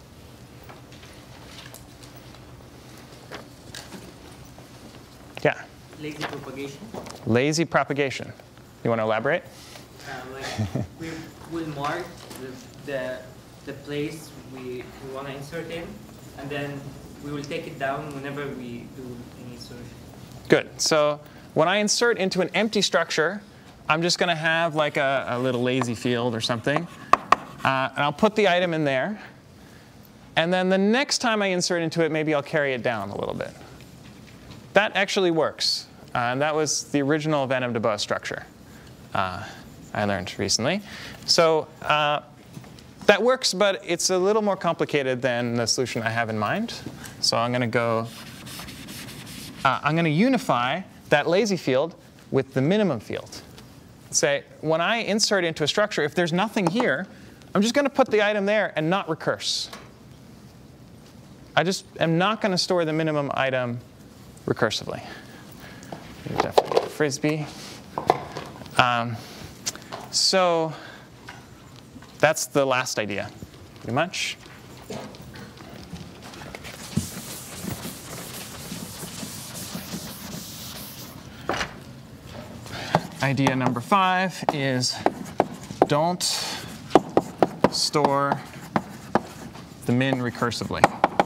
Yeah? Lazy propagation. Lazy propagation. You want to elaborate? Like we will mark the place we want to insert in, and then we will take it down whenever we do any insertion. Good. So when I insert into an empty structure, I'm just going to have like a little lazy field or something. And I'll put the item in there. And then the next time I insert into it, maybe I'll carry it down a little bit. That actually works. And that was the original Venom-DeBois structure I learned recently. So that works, but it's a little more complicated than the solution I have in mind. So I'm going to unify that lazy field with the minimum field. Say, when I insert into a structure, if there's nothing here, I'm just going to put the item there and not recurse. I just am not going to store the minimum item recursively. Definitely get a Frisbee. So that's the last idea, pretty much. Idea number 5 is don't store the min recursively.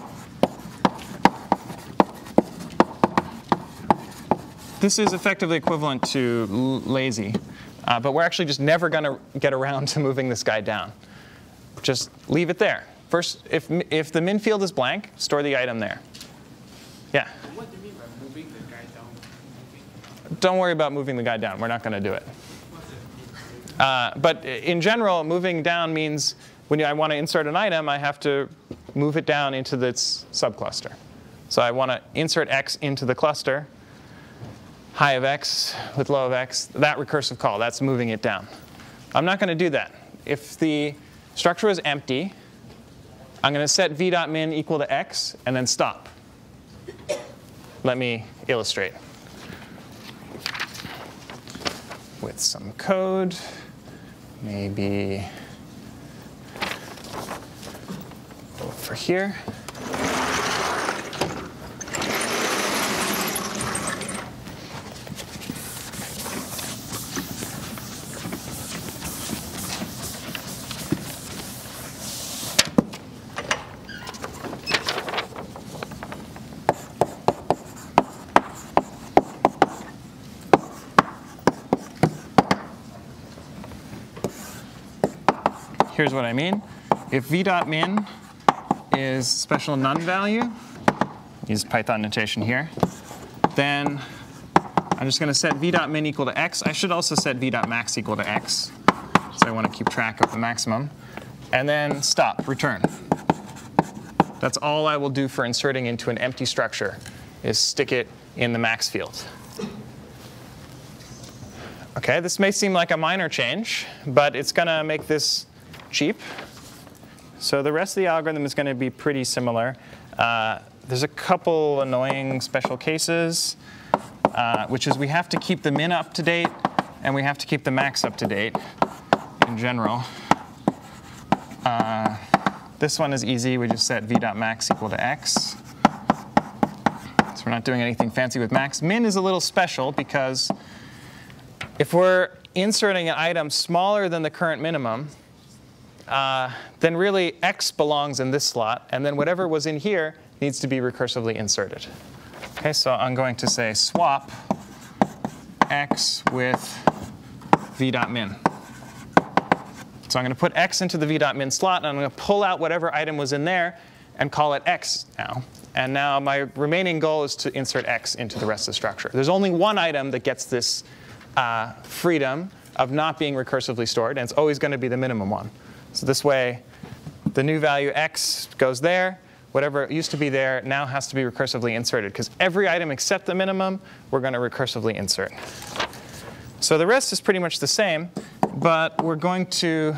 This is effectively equivalent to lazy, but we're actually just never going to get around to moving this guy down. Just leave it there. First, if the min field is blank, store the item there. Yeah? What do you mean by moving the guy down? Don't worry about moving the guy down. We're not going to do it. But in general, moving down means when I want to insert an item, I have to move it down into this subcluster. So I want to insert x into the cluster, high of x with low of x. That recursive call, that's moving it down. I'm not going to do that. If the structure is empty, I'm going to set v.min equal to x and then stop. Let me illustrate with some code. Maybe over here. Here's what I mean. If v.min is special none value, use Python notation here, then I'm just going to set v.min equal to x. I should also set v.max equal to x, so I want to keep track of the maximum. And then stop, return. That's all I will do for inserting into an empty structure, is stick it in the max field. OK, this may seem like a minor change, but it's going to make this cheap. So the rest of the algorithm is going to be pretty similar. There's a couple annoying special cases, which is we have to keep the min up to date, and we have to keep the max up to date in general. This one is easy. We just set v.max equal to x. So we're not doing anything fancy with max. Min is a little special because if we're inserting an item smaller than the current minimum, then really x belongs in this slot, and then whatever was in here needs to be recursively inserted. Okay, so I'm going to say swap x with v.min. So I'm going to put x into the v.min slot, and I'm going to pull out whatever item was in there and call it x now. And now my remaining goal is to insert x into the rest of the structure. There's only one item that gets this freedom of not being recursively stored, and it's always going to be the minimum one. So this way, the new value x goes there. Whatever used to be there now has to be recursively inserted, because every item except the minimum, we're going to recursively insert. So the rest is pretty much the same, but we're going to,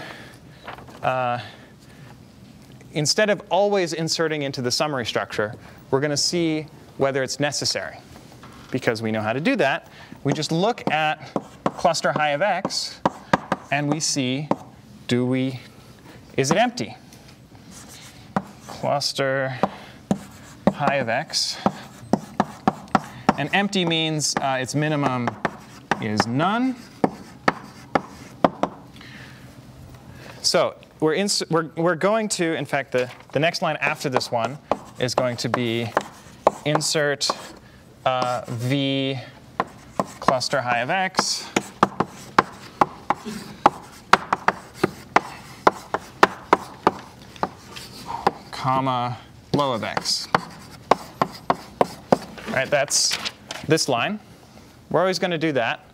instead of always inserting into the summary structure, we're going to see whether it's necessary. Because we know how to do that, we just look at cluster high of x, and we see, is it empty? Cluster high of x. And empty means its minimum is none. So we're going to, in fact, the next line after this one is going to be insert v cluster high of x. Comma low of x. All right, that's this line. We're always going to do that.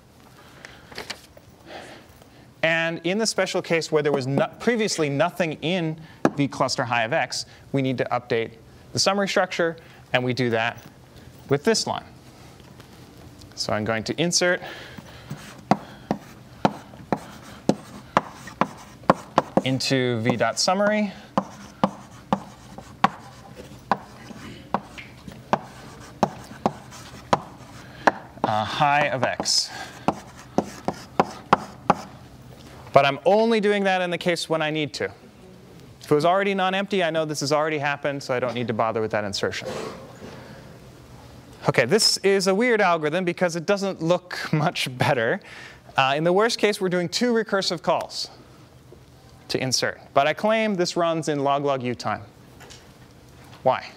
And in the special case where there was previously nothing in the cluster high of x, we need to update the summary structure, and we do that with this line. So I'm going to insert into v.summary. High of x. But I'm only doing that in the case when I need to. If it was already non-empty, I know this has already happened, so I don't need to bother with that insertion. OK, this is a weird algorithm because it doesn't look much better. In the worst case, we're doing 2 recursive calls to insert. But I claim this runs in log u time. Why?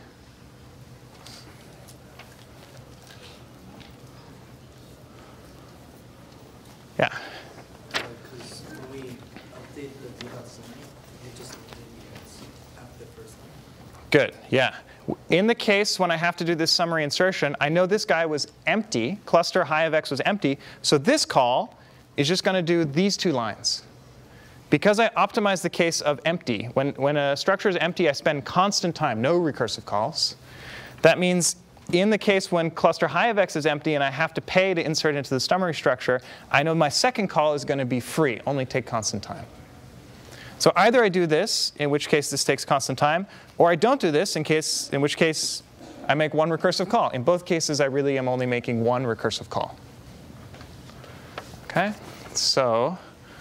Yeah. Because when we update the v.summary, it just updates after the first line. Good, yeah. In the case when I have to do this summary insertion, I know this guy was empty. Cluster high of x was empty. So this call is just going to do these 2 lines. Because I optimize the case of empty, when a structure is empty, I spend constant time, no recursive calls. That means in the case when cluster high of x is empty and I have to pay to insert into the summary structure, I know my second call is going to be free, only take constant time. So either I do this, in which case this takes constant time, or I don't do this, in which case I make 1 recursive call. In both cases, I really am only making 1 recursive call. OK? So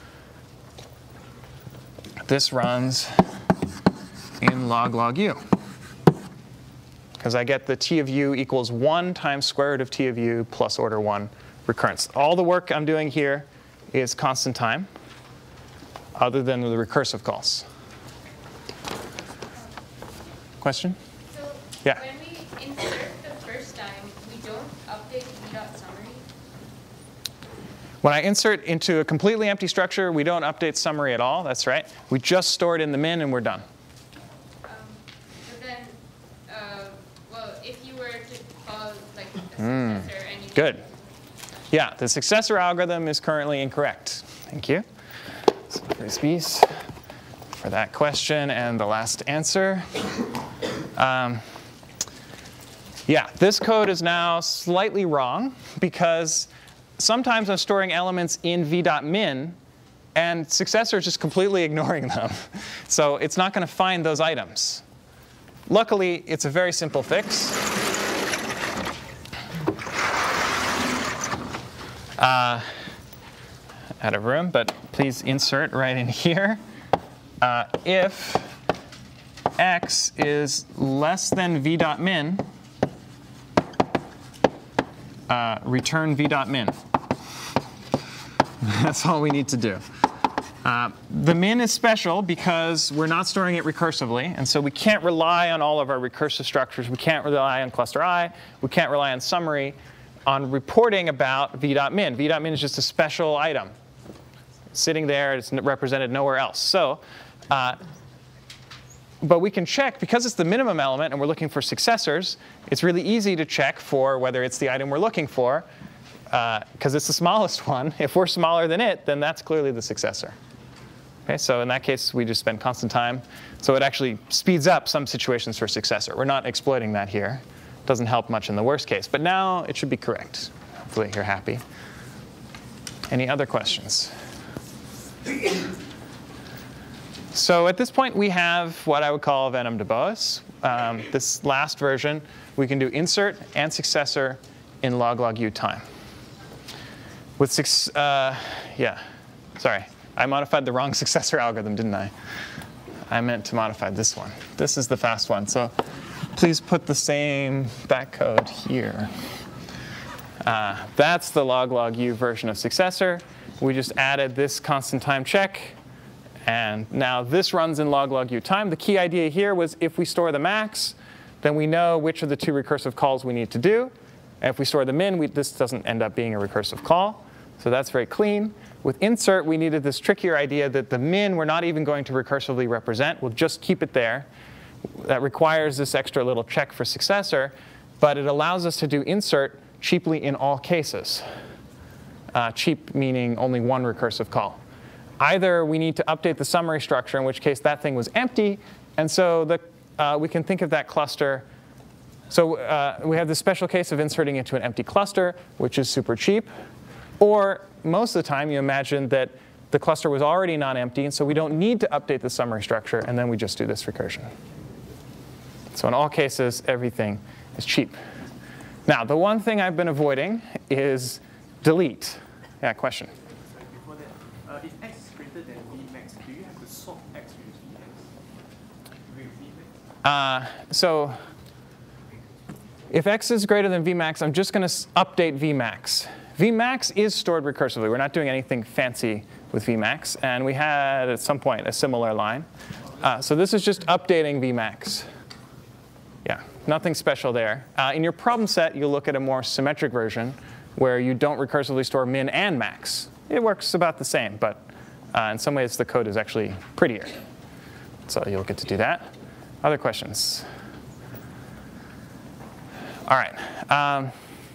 this runs in log u. Because I get the t of u equals 1 times square root of t of u plus order 1 recurrence. All the work I'm doing here is constant time, other than the recursive calls. Question? So Yeah. when we insert the first time, we don't update v.summary? When I insert into a completely empty structure, we don't update summary at all. That's right. We just store it in the min, and we're done. But then, well, if you were to call like a successor and you Good. Yeah, the successor algorithm is currently incorrect. Thank you. So frisbees for that question and the last answer. Yeah, this code is now slightly wrong because sometimes I'm storing elements in v.min, and successor is just completely ignoring them. So it's not going to find those items. Luckily, it's a very simple fix. Out of room, but please insert right in here. If x is less than v.min, return v.min. That's all we need to do. The min is special because we're not storing it recursively, and so we can't rely on all of our recursive structures. We can't rely on cluster I. We can't rely on summary on reporting about v.min. v.min is just a special item sitting there. It's represented nowhere else. So, but we can check, because it's the minimum element and we're looking for successors, it's really easy to check for whether it's the item we're looking for, because it's the smallest one. If we're smaller than it, then that's clearly the successor. Okay, so in that case, we just spend constant time. So it actually speeds up some situations for successor. We're not exploiting that here. It doesn't help much in the worst case. But now it should be correct. Hopefully you're happy. Any other questions? So at this point, we have what I would call Venom de Boas. This last version, we can do insert and successor in log u time. With yeah, sorry. I modified the wrong successor algorithm, didn't I? I meant to modify this one. This is the fast one. So please put the same back code here. That's the log u version of successor. We just added this constant time check. And now this runs in log u time. The key idea here was if we store the max, then we know which of the 2 recursive calls we need to do. And if we store the min, this doesn't end up being a recursive call. So that's very clean. With insert, we needed this trickier idea that the min we're not even going to recursively represent. We'll just keep it there. That requires this extra little check for successor. But it allows us to do insert cheaply in all cases. cheap meaning only one recursive call. Either we need to update the summary structure, in which case that thing was empty, and so we can think of that cluster. So we have the special case of inserting into an empty cluster, which is super cheap. Or most of the time, you imagine that the cluster was already non-empty, and so we don't need to update the summary structure, and then we just do this recursion. So in all cases, everything is cheap. Now, the one thing I've been avoiding is delete. Yeah, question? Before that, if x is greater than Vmax, do you have to swap x with Vmax? So if x is greater than Vmax, I'm just going to update Vmax. Vmax is stored recursively. We're not doing anything fancy with Vmax. And we had, at some point, a similar line. So this is just updating Vmax. Yeah, nothing special there. In your problem set, you'll look at a more symmetric version where you don't recursively store min and max. It works about the same, but in some ways, the code is actually prettier. So you'll get to do that. Other questions? All right.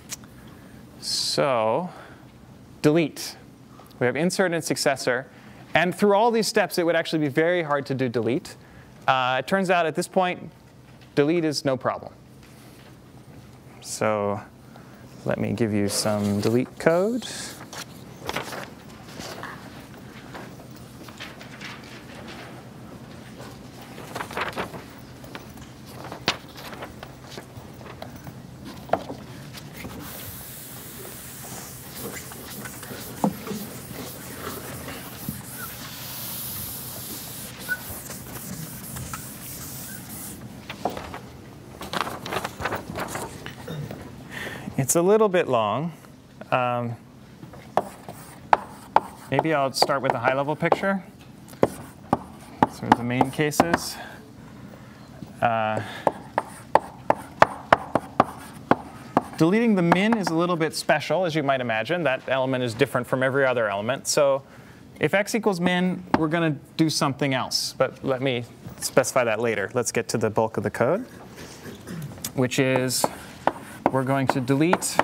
So delete. We have insert and successor. And through all these steps, it would actually be very hard to do delete. It turns out at this point, delete is no problem. So let me give you some delete code. It's a little bit long. Maybe I'll start with a high-level picture. Sort of the main cases. Deleting the min is a little bit special, as you might imagine. That element is different from every other element. So if x equals min, we're going to do something else. But let me specify that later. Let's get to the bulk of the code, which is we're going to delete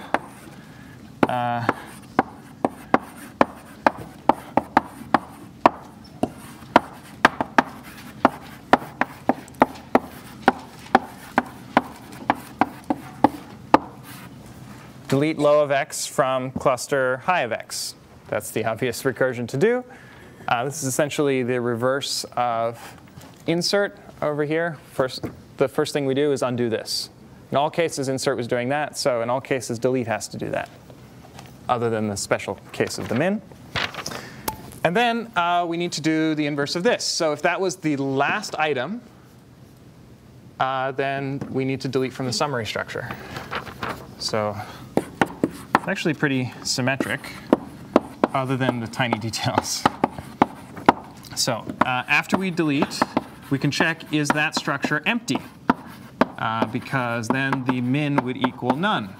delete low of x from cluster high of x. That's the obvious recursion to do. This is essentially the reverse of insert over here. The first thing we do is undo this. In all cases, insert was doing that. So in all cases, delete has to do that, other than the special case of the min. And then we need to do the inverse of this. So if that was the last item, then we need to delete from the summary structure. So it's actually pretty symmetric, other than the tiny details. So after we delete, we can check, is that structure empty? Because then the min would equal none.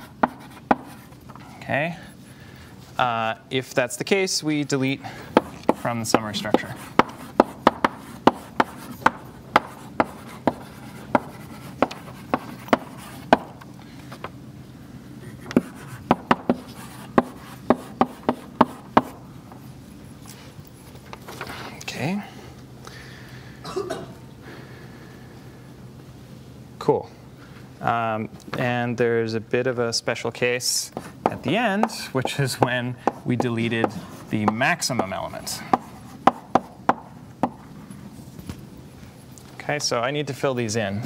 OK? If that's the case, we delete from the summary structure. OK. Cool. And there's a bit of a special case at the end, which is when we deleted the maximum element. OK, so I need to fill these in.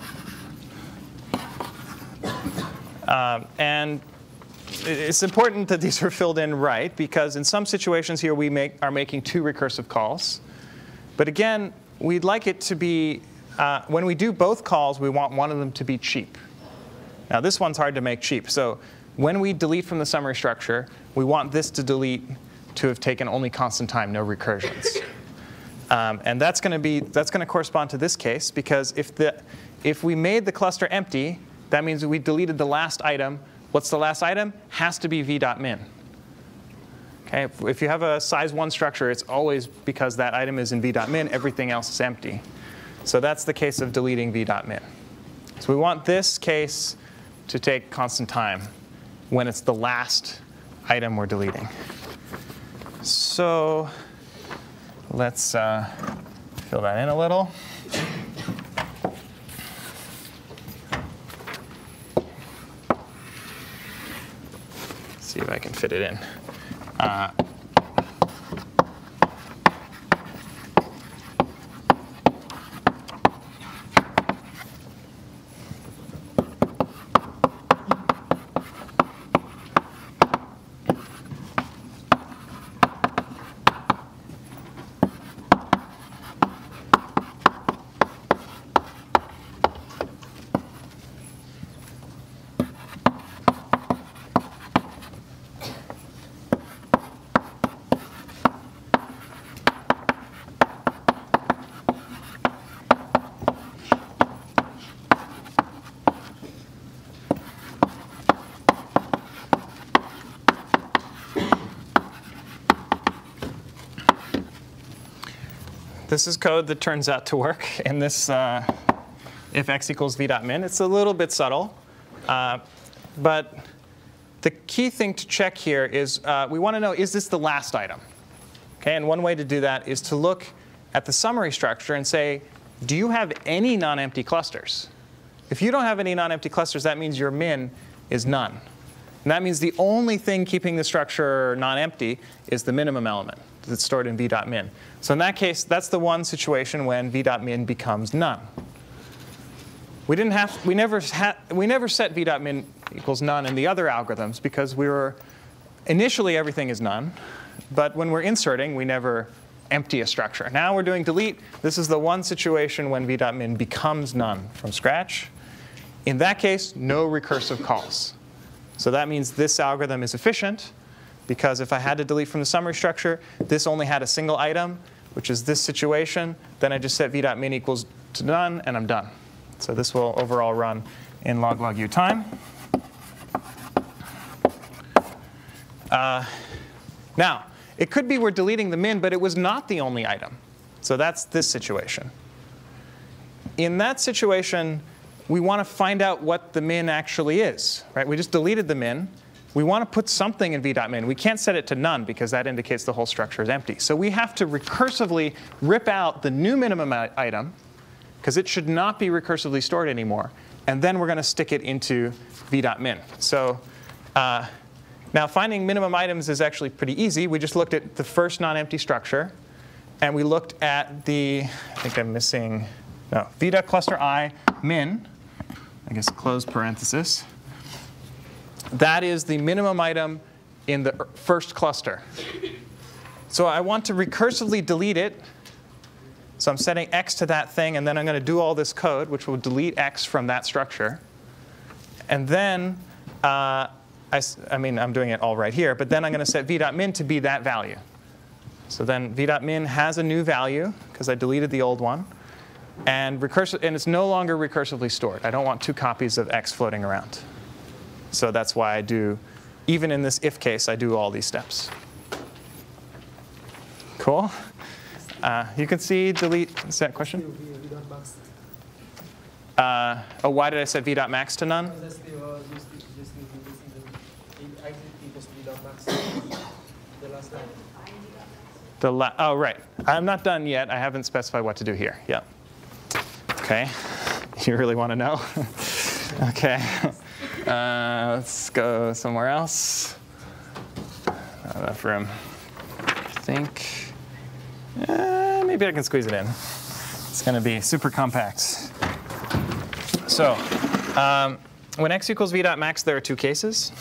And it's important that these are filled in right, because in some situations here we are making two recursive calls. But again, we'd like it to be when we do both calls, we want one of them to be cheap. Now, this one's hard to make cheap. So when we delete from the summary structure, we want this to delete to have taken only constant time, no recursions. And that's going to correspond to this case, because if we made the cluster empty, that means we deleted the last item. What's the last item? Has to be v.min. Okay? If you have a size 1 structure, it's always because that item is in v.min. Everything else is empty. So that's the case of deleting v.min. So we want this case to take constant time when it's the last item we're deleting. So let's fill that in a little. See if I can fit it in. This is code that turns out to work in this if x equals v.min. It's a little bit subtle. But the key thing to check here is we want to know, is this the last item? Okay, and one way to do that is to look at the summary structure and say, do you have any non-empty clusters? If you don't have any non-empty clusters, that means your min is none. And that means the only thing keeping the structure non-empty is the minimum element that's stored in v.min. So in that case, that's the one situation when v.min becomes none. We never set v.min equals none in the other algorithms because initially everything is none. But when we're inserting, we never empty a structure. Now we're doing delete. This is the one situation when v.min becomes none from scratch. In that case, no recursive calls. So that means this algorithm is efficient, because if I had to delete from the summary structure, this only had a single item, which is this situation. Then I just set v.min equals to none, and I'm done. So this will overall run in log u time. Now, it could be we're deleting the min, but it was not the only item. So that's this situation. In that situation, we want to find out what the min actually is. Right? We just deleted the min. We want to put something in v.min. We can't set it to none, because that indicates the whole structure is empty. So we have to recursively rip out the new minimum item, because it should not be recursively stored anymore. And then we're going to stick it into v.min. So now finding minimum items is actually pretty easy. We just looked at the first non-empty structure. And we looked at the, I think I'm missing, no, v.cluster I min, I guess close parenthesis. That is the minimum item in the first cluster. So I want to recursively delete it. So I'm setting x to that thing, and then I'm going to do all this code, which will delete x from that structure. And then, I mean, I'm doing it all right here, but then I'm going to set v.min to be that value. So then v.min has a new value, because I deleted the old one. And it's no longer recursively stored. I don't want two copies of x floating around. So that's why I do, even in this if case, I do all these steps. Cool? You can see delete. Is that a question? Oh, why did I set v.max to none? Oh, right. I'm not done yet. I haven't specified what to do here. Yeah. OK. You really want to know? OK. Let's go somewhere else. Not enough room. I think. Maybe I can squeeze it in. It's going to be super compact. So when x equals v.max, there are two cases.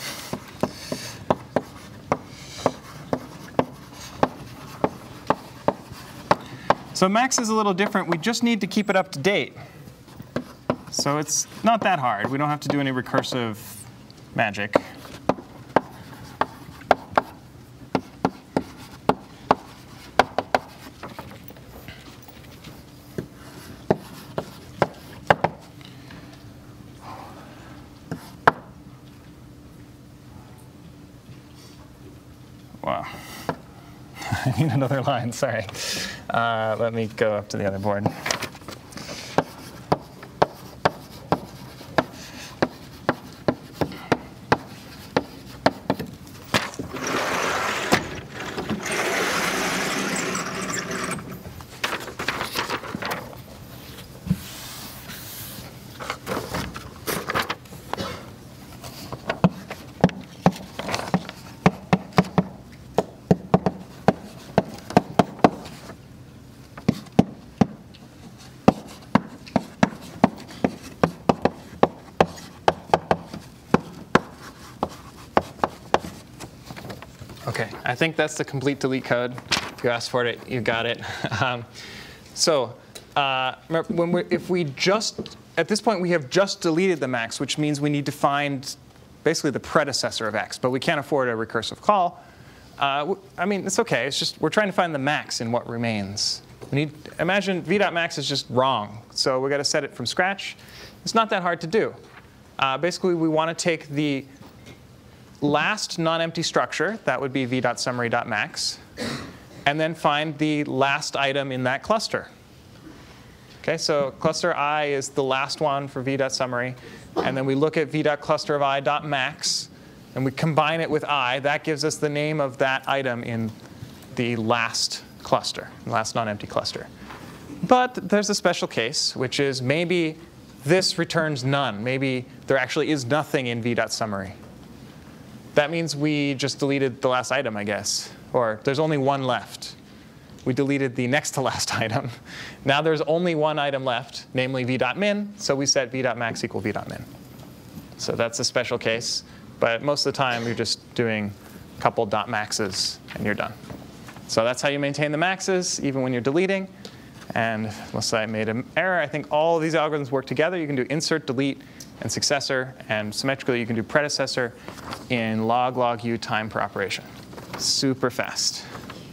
So max is a little different. We just need to keep it up to date. So it's not that hard. We don't have to do any recursive magic. Wow. I need another line, sorry. Let me go up to the other board. OK, I think that's the complete delete code. If you asked for it, you got it. If we just, at this point, we have just deleted the max, which means we need to find basically the predecessor of x. But we can't afford a recursive call. I mean, it's OK. It's just we're trying to find the max in what remains. Imagine v.max is just wrong. So we've got to set it from scratch. It's not that hard to do. Basically, we want to take the last non-empty structure, that would be v.summary.max, and then find the last item in that cluster. OK, so cluster I is the last one for v.summary. And then we look at v.cluster of I.max, and we combine it with I. That gives us the name of that item in the last cluster, last non-empty cluster. But there's a special case, which is maybe this returns none. Maybe there actually is nothing in v.summary. That means we just deleted the last item, I guess. Or there's only one left. We deleted the next to last item. Now there's only one item left, namely v.min. So we set v.max equal v.min. So that's a special case. But most of the time, you're just doing a couple .maxes, and you're done. So that's how you maintain the maxes, even when you're deleting. And unless I made an error, I think all of these algorithms work together. You can do insert, delete, and successor. And symmetrically, you can do predecessor in log u time per operation. Super fast.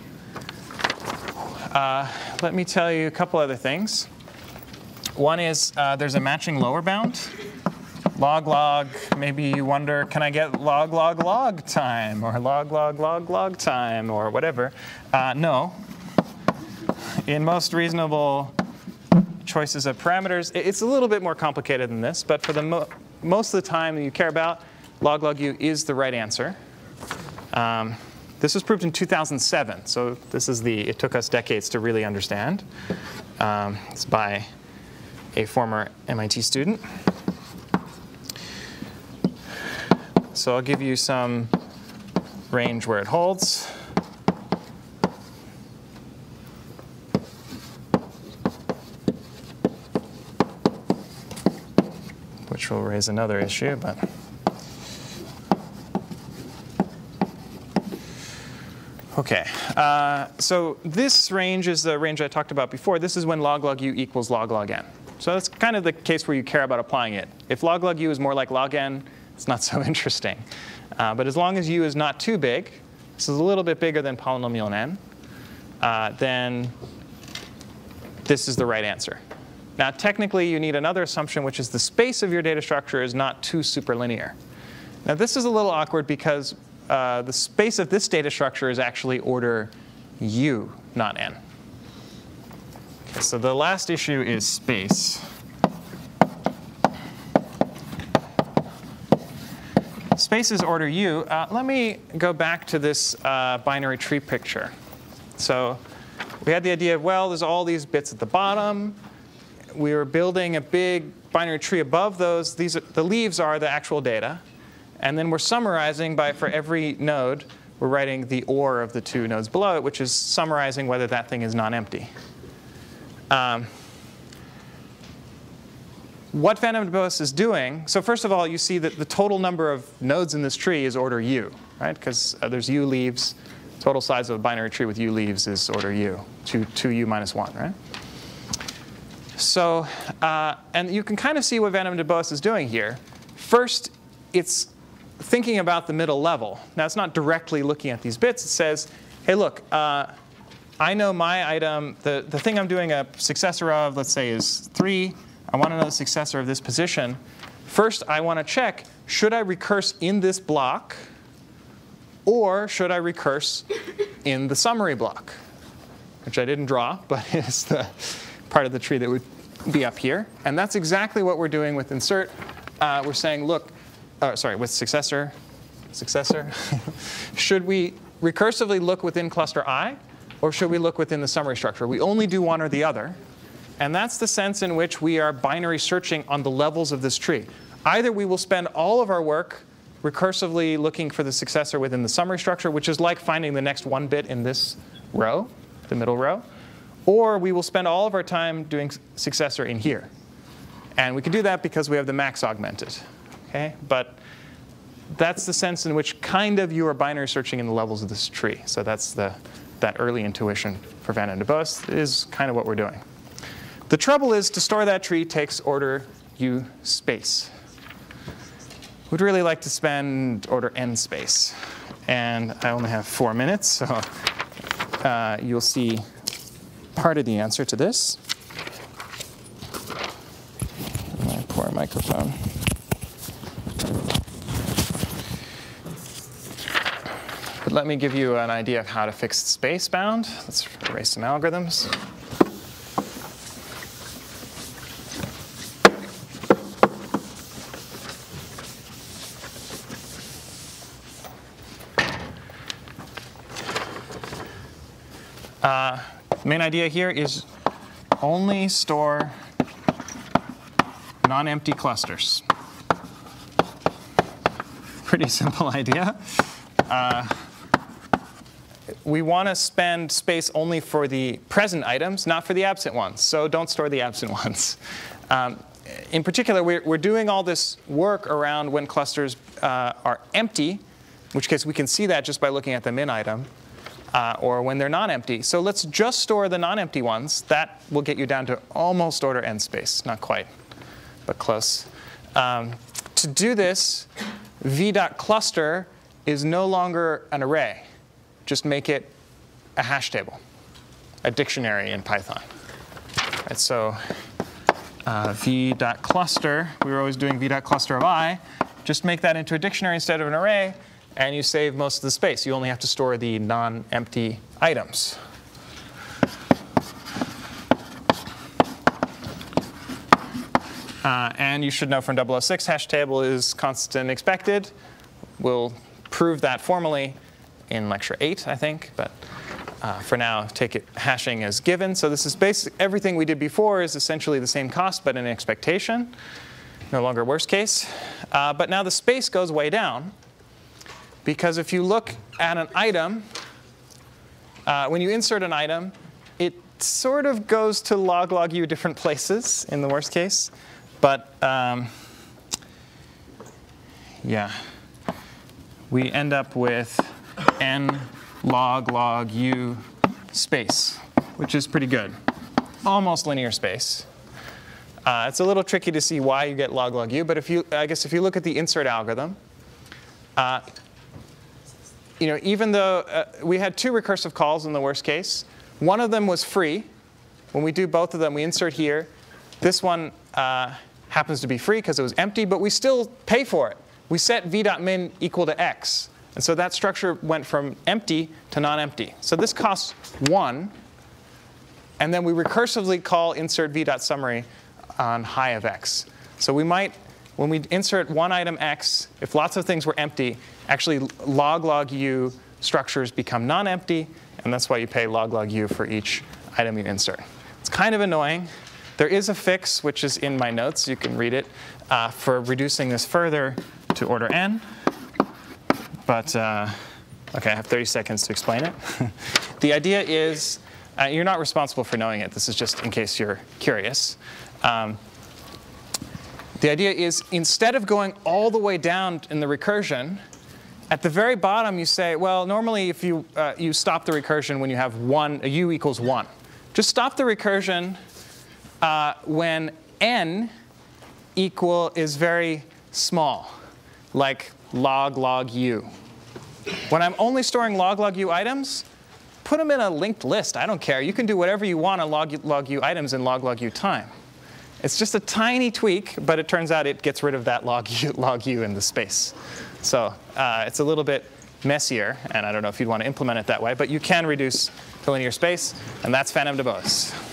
Let me tell you a couple other things. One is there's a matching lower bound. Log, maybe you wonder, can I get log time, or log time, or whatever? No. In most reasonable choices of parameters, it's a little bit more complicated than this. But for the most of the time that you care about, log u is the right answer. This was proved in 2007. So this is it took us decades to really understand. It's by a former MIT student. So I'll give you some range where it holds. Which will raise another issue, but OK. So this range is the range I talked about before. This is when log u equals log n. So that's kind of the case where you care about applying it. If log u is more like log n, it's not so interesting. But as long as u is not too big, this is a little bit bigger than polynomial n, then this is the right answer. Now, technically, you need another assumption, which is the space of your data structure is not too superlinear. Now, this is a little awkward because the space of this data structure is actually order u, not n. Okay, so the last issue is space. Space is order u. Let me go back to this binary tree picture. So we had the idea of, well, there's all these bits at the bottom. We were building a big binary tree above those. The leaves are the actual data. And then we're summarizing by, for every node, we're writing the OR of the two nodes below it, which is summarizing whether that thing is non-empty. What Van den Bos is doing, so first of all, you see that the total number of nodes in this tree is order u, right? Because there's u leaves. Total size of a binary tree with u leaves is order u, 2u minus 1, right? So, and you can kind of see what Van den Bos is doing here. First, it's thinking about the middle level. Now, it's not directly looking at these bits. It says, hey, look, I know my item, the thing I'm doing a successor of, let's say, is 3. I want to know the successor of this position. First, I want to check, should I recurse in this block, or should I recurse in the summary block, which I didn't draw, but it's the part of the tree that would be up here. And that's exactly what we're doing with insert. We're saying, look, with successor, should we recursively look within cluster I, or should we look within the summary structure? We only do one or the other. And that's the sense in which we are binary searching on the levels of this tree. Either we will spend all of our work recursively looking for the successor within the summary structure, which is like finding the next one bit in this row, the middle row, or we will spend all of our time doing successor in here. And we can do that because we have the max augmented. Okay? But that's the sense in which kind of you are binary searching in the levels of this tree. So that's that early intuition for Van den Bosch is kind of what we're doing. The trouble is to store that tree takes order U space. We'd really like to spend order N space. And I only have 4 minutes, so you'll see part of the answer to this. My poor microphone. But let me give you an idea of how to fix space bound. Let's erase some algorithms. Main idea here is only store non-empty clusters. Pretty simple idea. We want to spend space only for the present items, not for the absent ones. So don't store the absent ones. In particular, we're doing all this work around when clusters are empty, in which case we can see that just by looking at the min item. Or when they're non-empty. So let's just store the non-empty ones. That will get you down to almost order N space. Not quite, but close. To do this, v.cluster is no longer an array. Just make it a hash table, a dictionary in Python. Right, so v.cluster, we were always doing v.cluster of I. Just make that into a dictionary instead of an array. And you save most of the space. You only have to store the non-empty items. And you should know from 006, hash table is constant expected. We'll prove that formally in lecture 8, I think. But for now, take it hashing as given. So this is everything we did before is essentially the same cost, but an expectation. No longer worst case. But now the space goes way down. Because if you look at an item, when you insert an item, it sort of goes to log u different places in the worst case. But yeah, we end up with n log u space, which is pretty good. Almost linear space. It's a little tricky to see why you get log u, but I guess if you look at the insert algorithm, even though we had 2 recursive calls in the worst case, one of them was free. When we do both of them, we insert here. This one happens to be free because it was empty, but we still pay for it. We set v.min equal to x. And so that structure went from empty to non-empty. So this costs 1. And then we recursively call insert v.summary on high of x. So we might, when we insert one item x, if lots of things were empty, actually log u structures become non-empty. And that's why you pay log u for each item you insert. It's kind of annoying. There is a fix, which is in my notes. You can read it, for reducing this further to order n. But OK, I have 30 seconds to explain it. The idea is you're not responsible for knowing it. This is just in case you're curious. The idea is instead of going all the way down in the recursion, at the very bottom you say, well, normally if you stop the recursion when you have u equals 1. Just stop the recursion when n is very small, like log u. When I'm only storing log u items, put them in a linked list. I don't care. You can do whatever you want on log u items in log u time. It's just a tiny tweak, but it turns out it gets rid of that log u in the space. So it's a little bit messier, and I don't know if you'd want to implement it that way, but you can reduce the linear space, and that's Van den Bosch.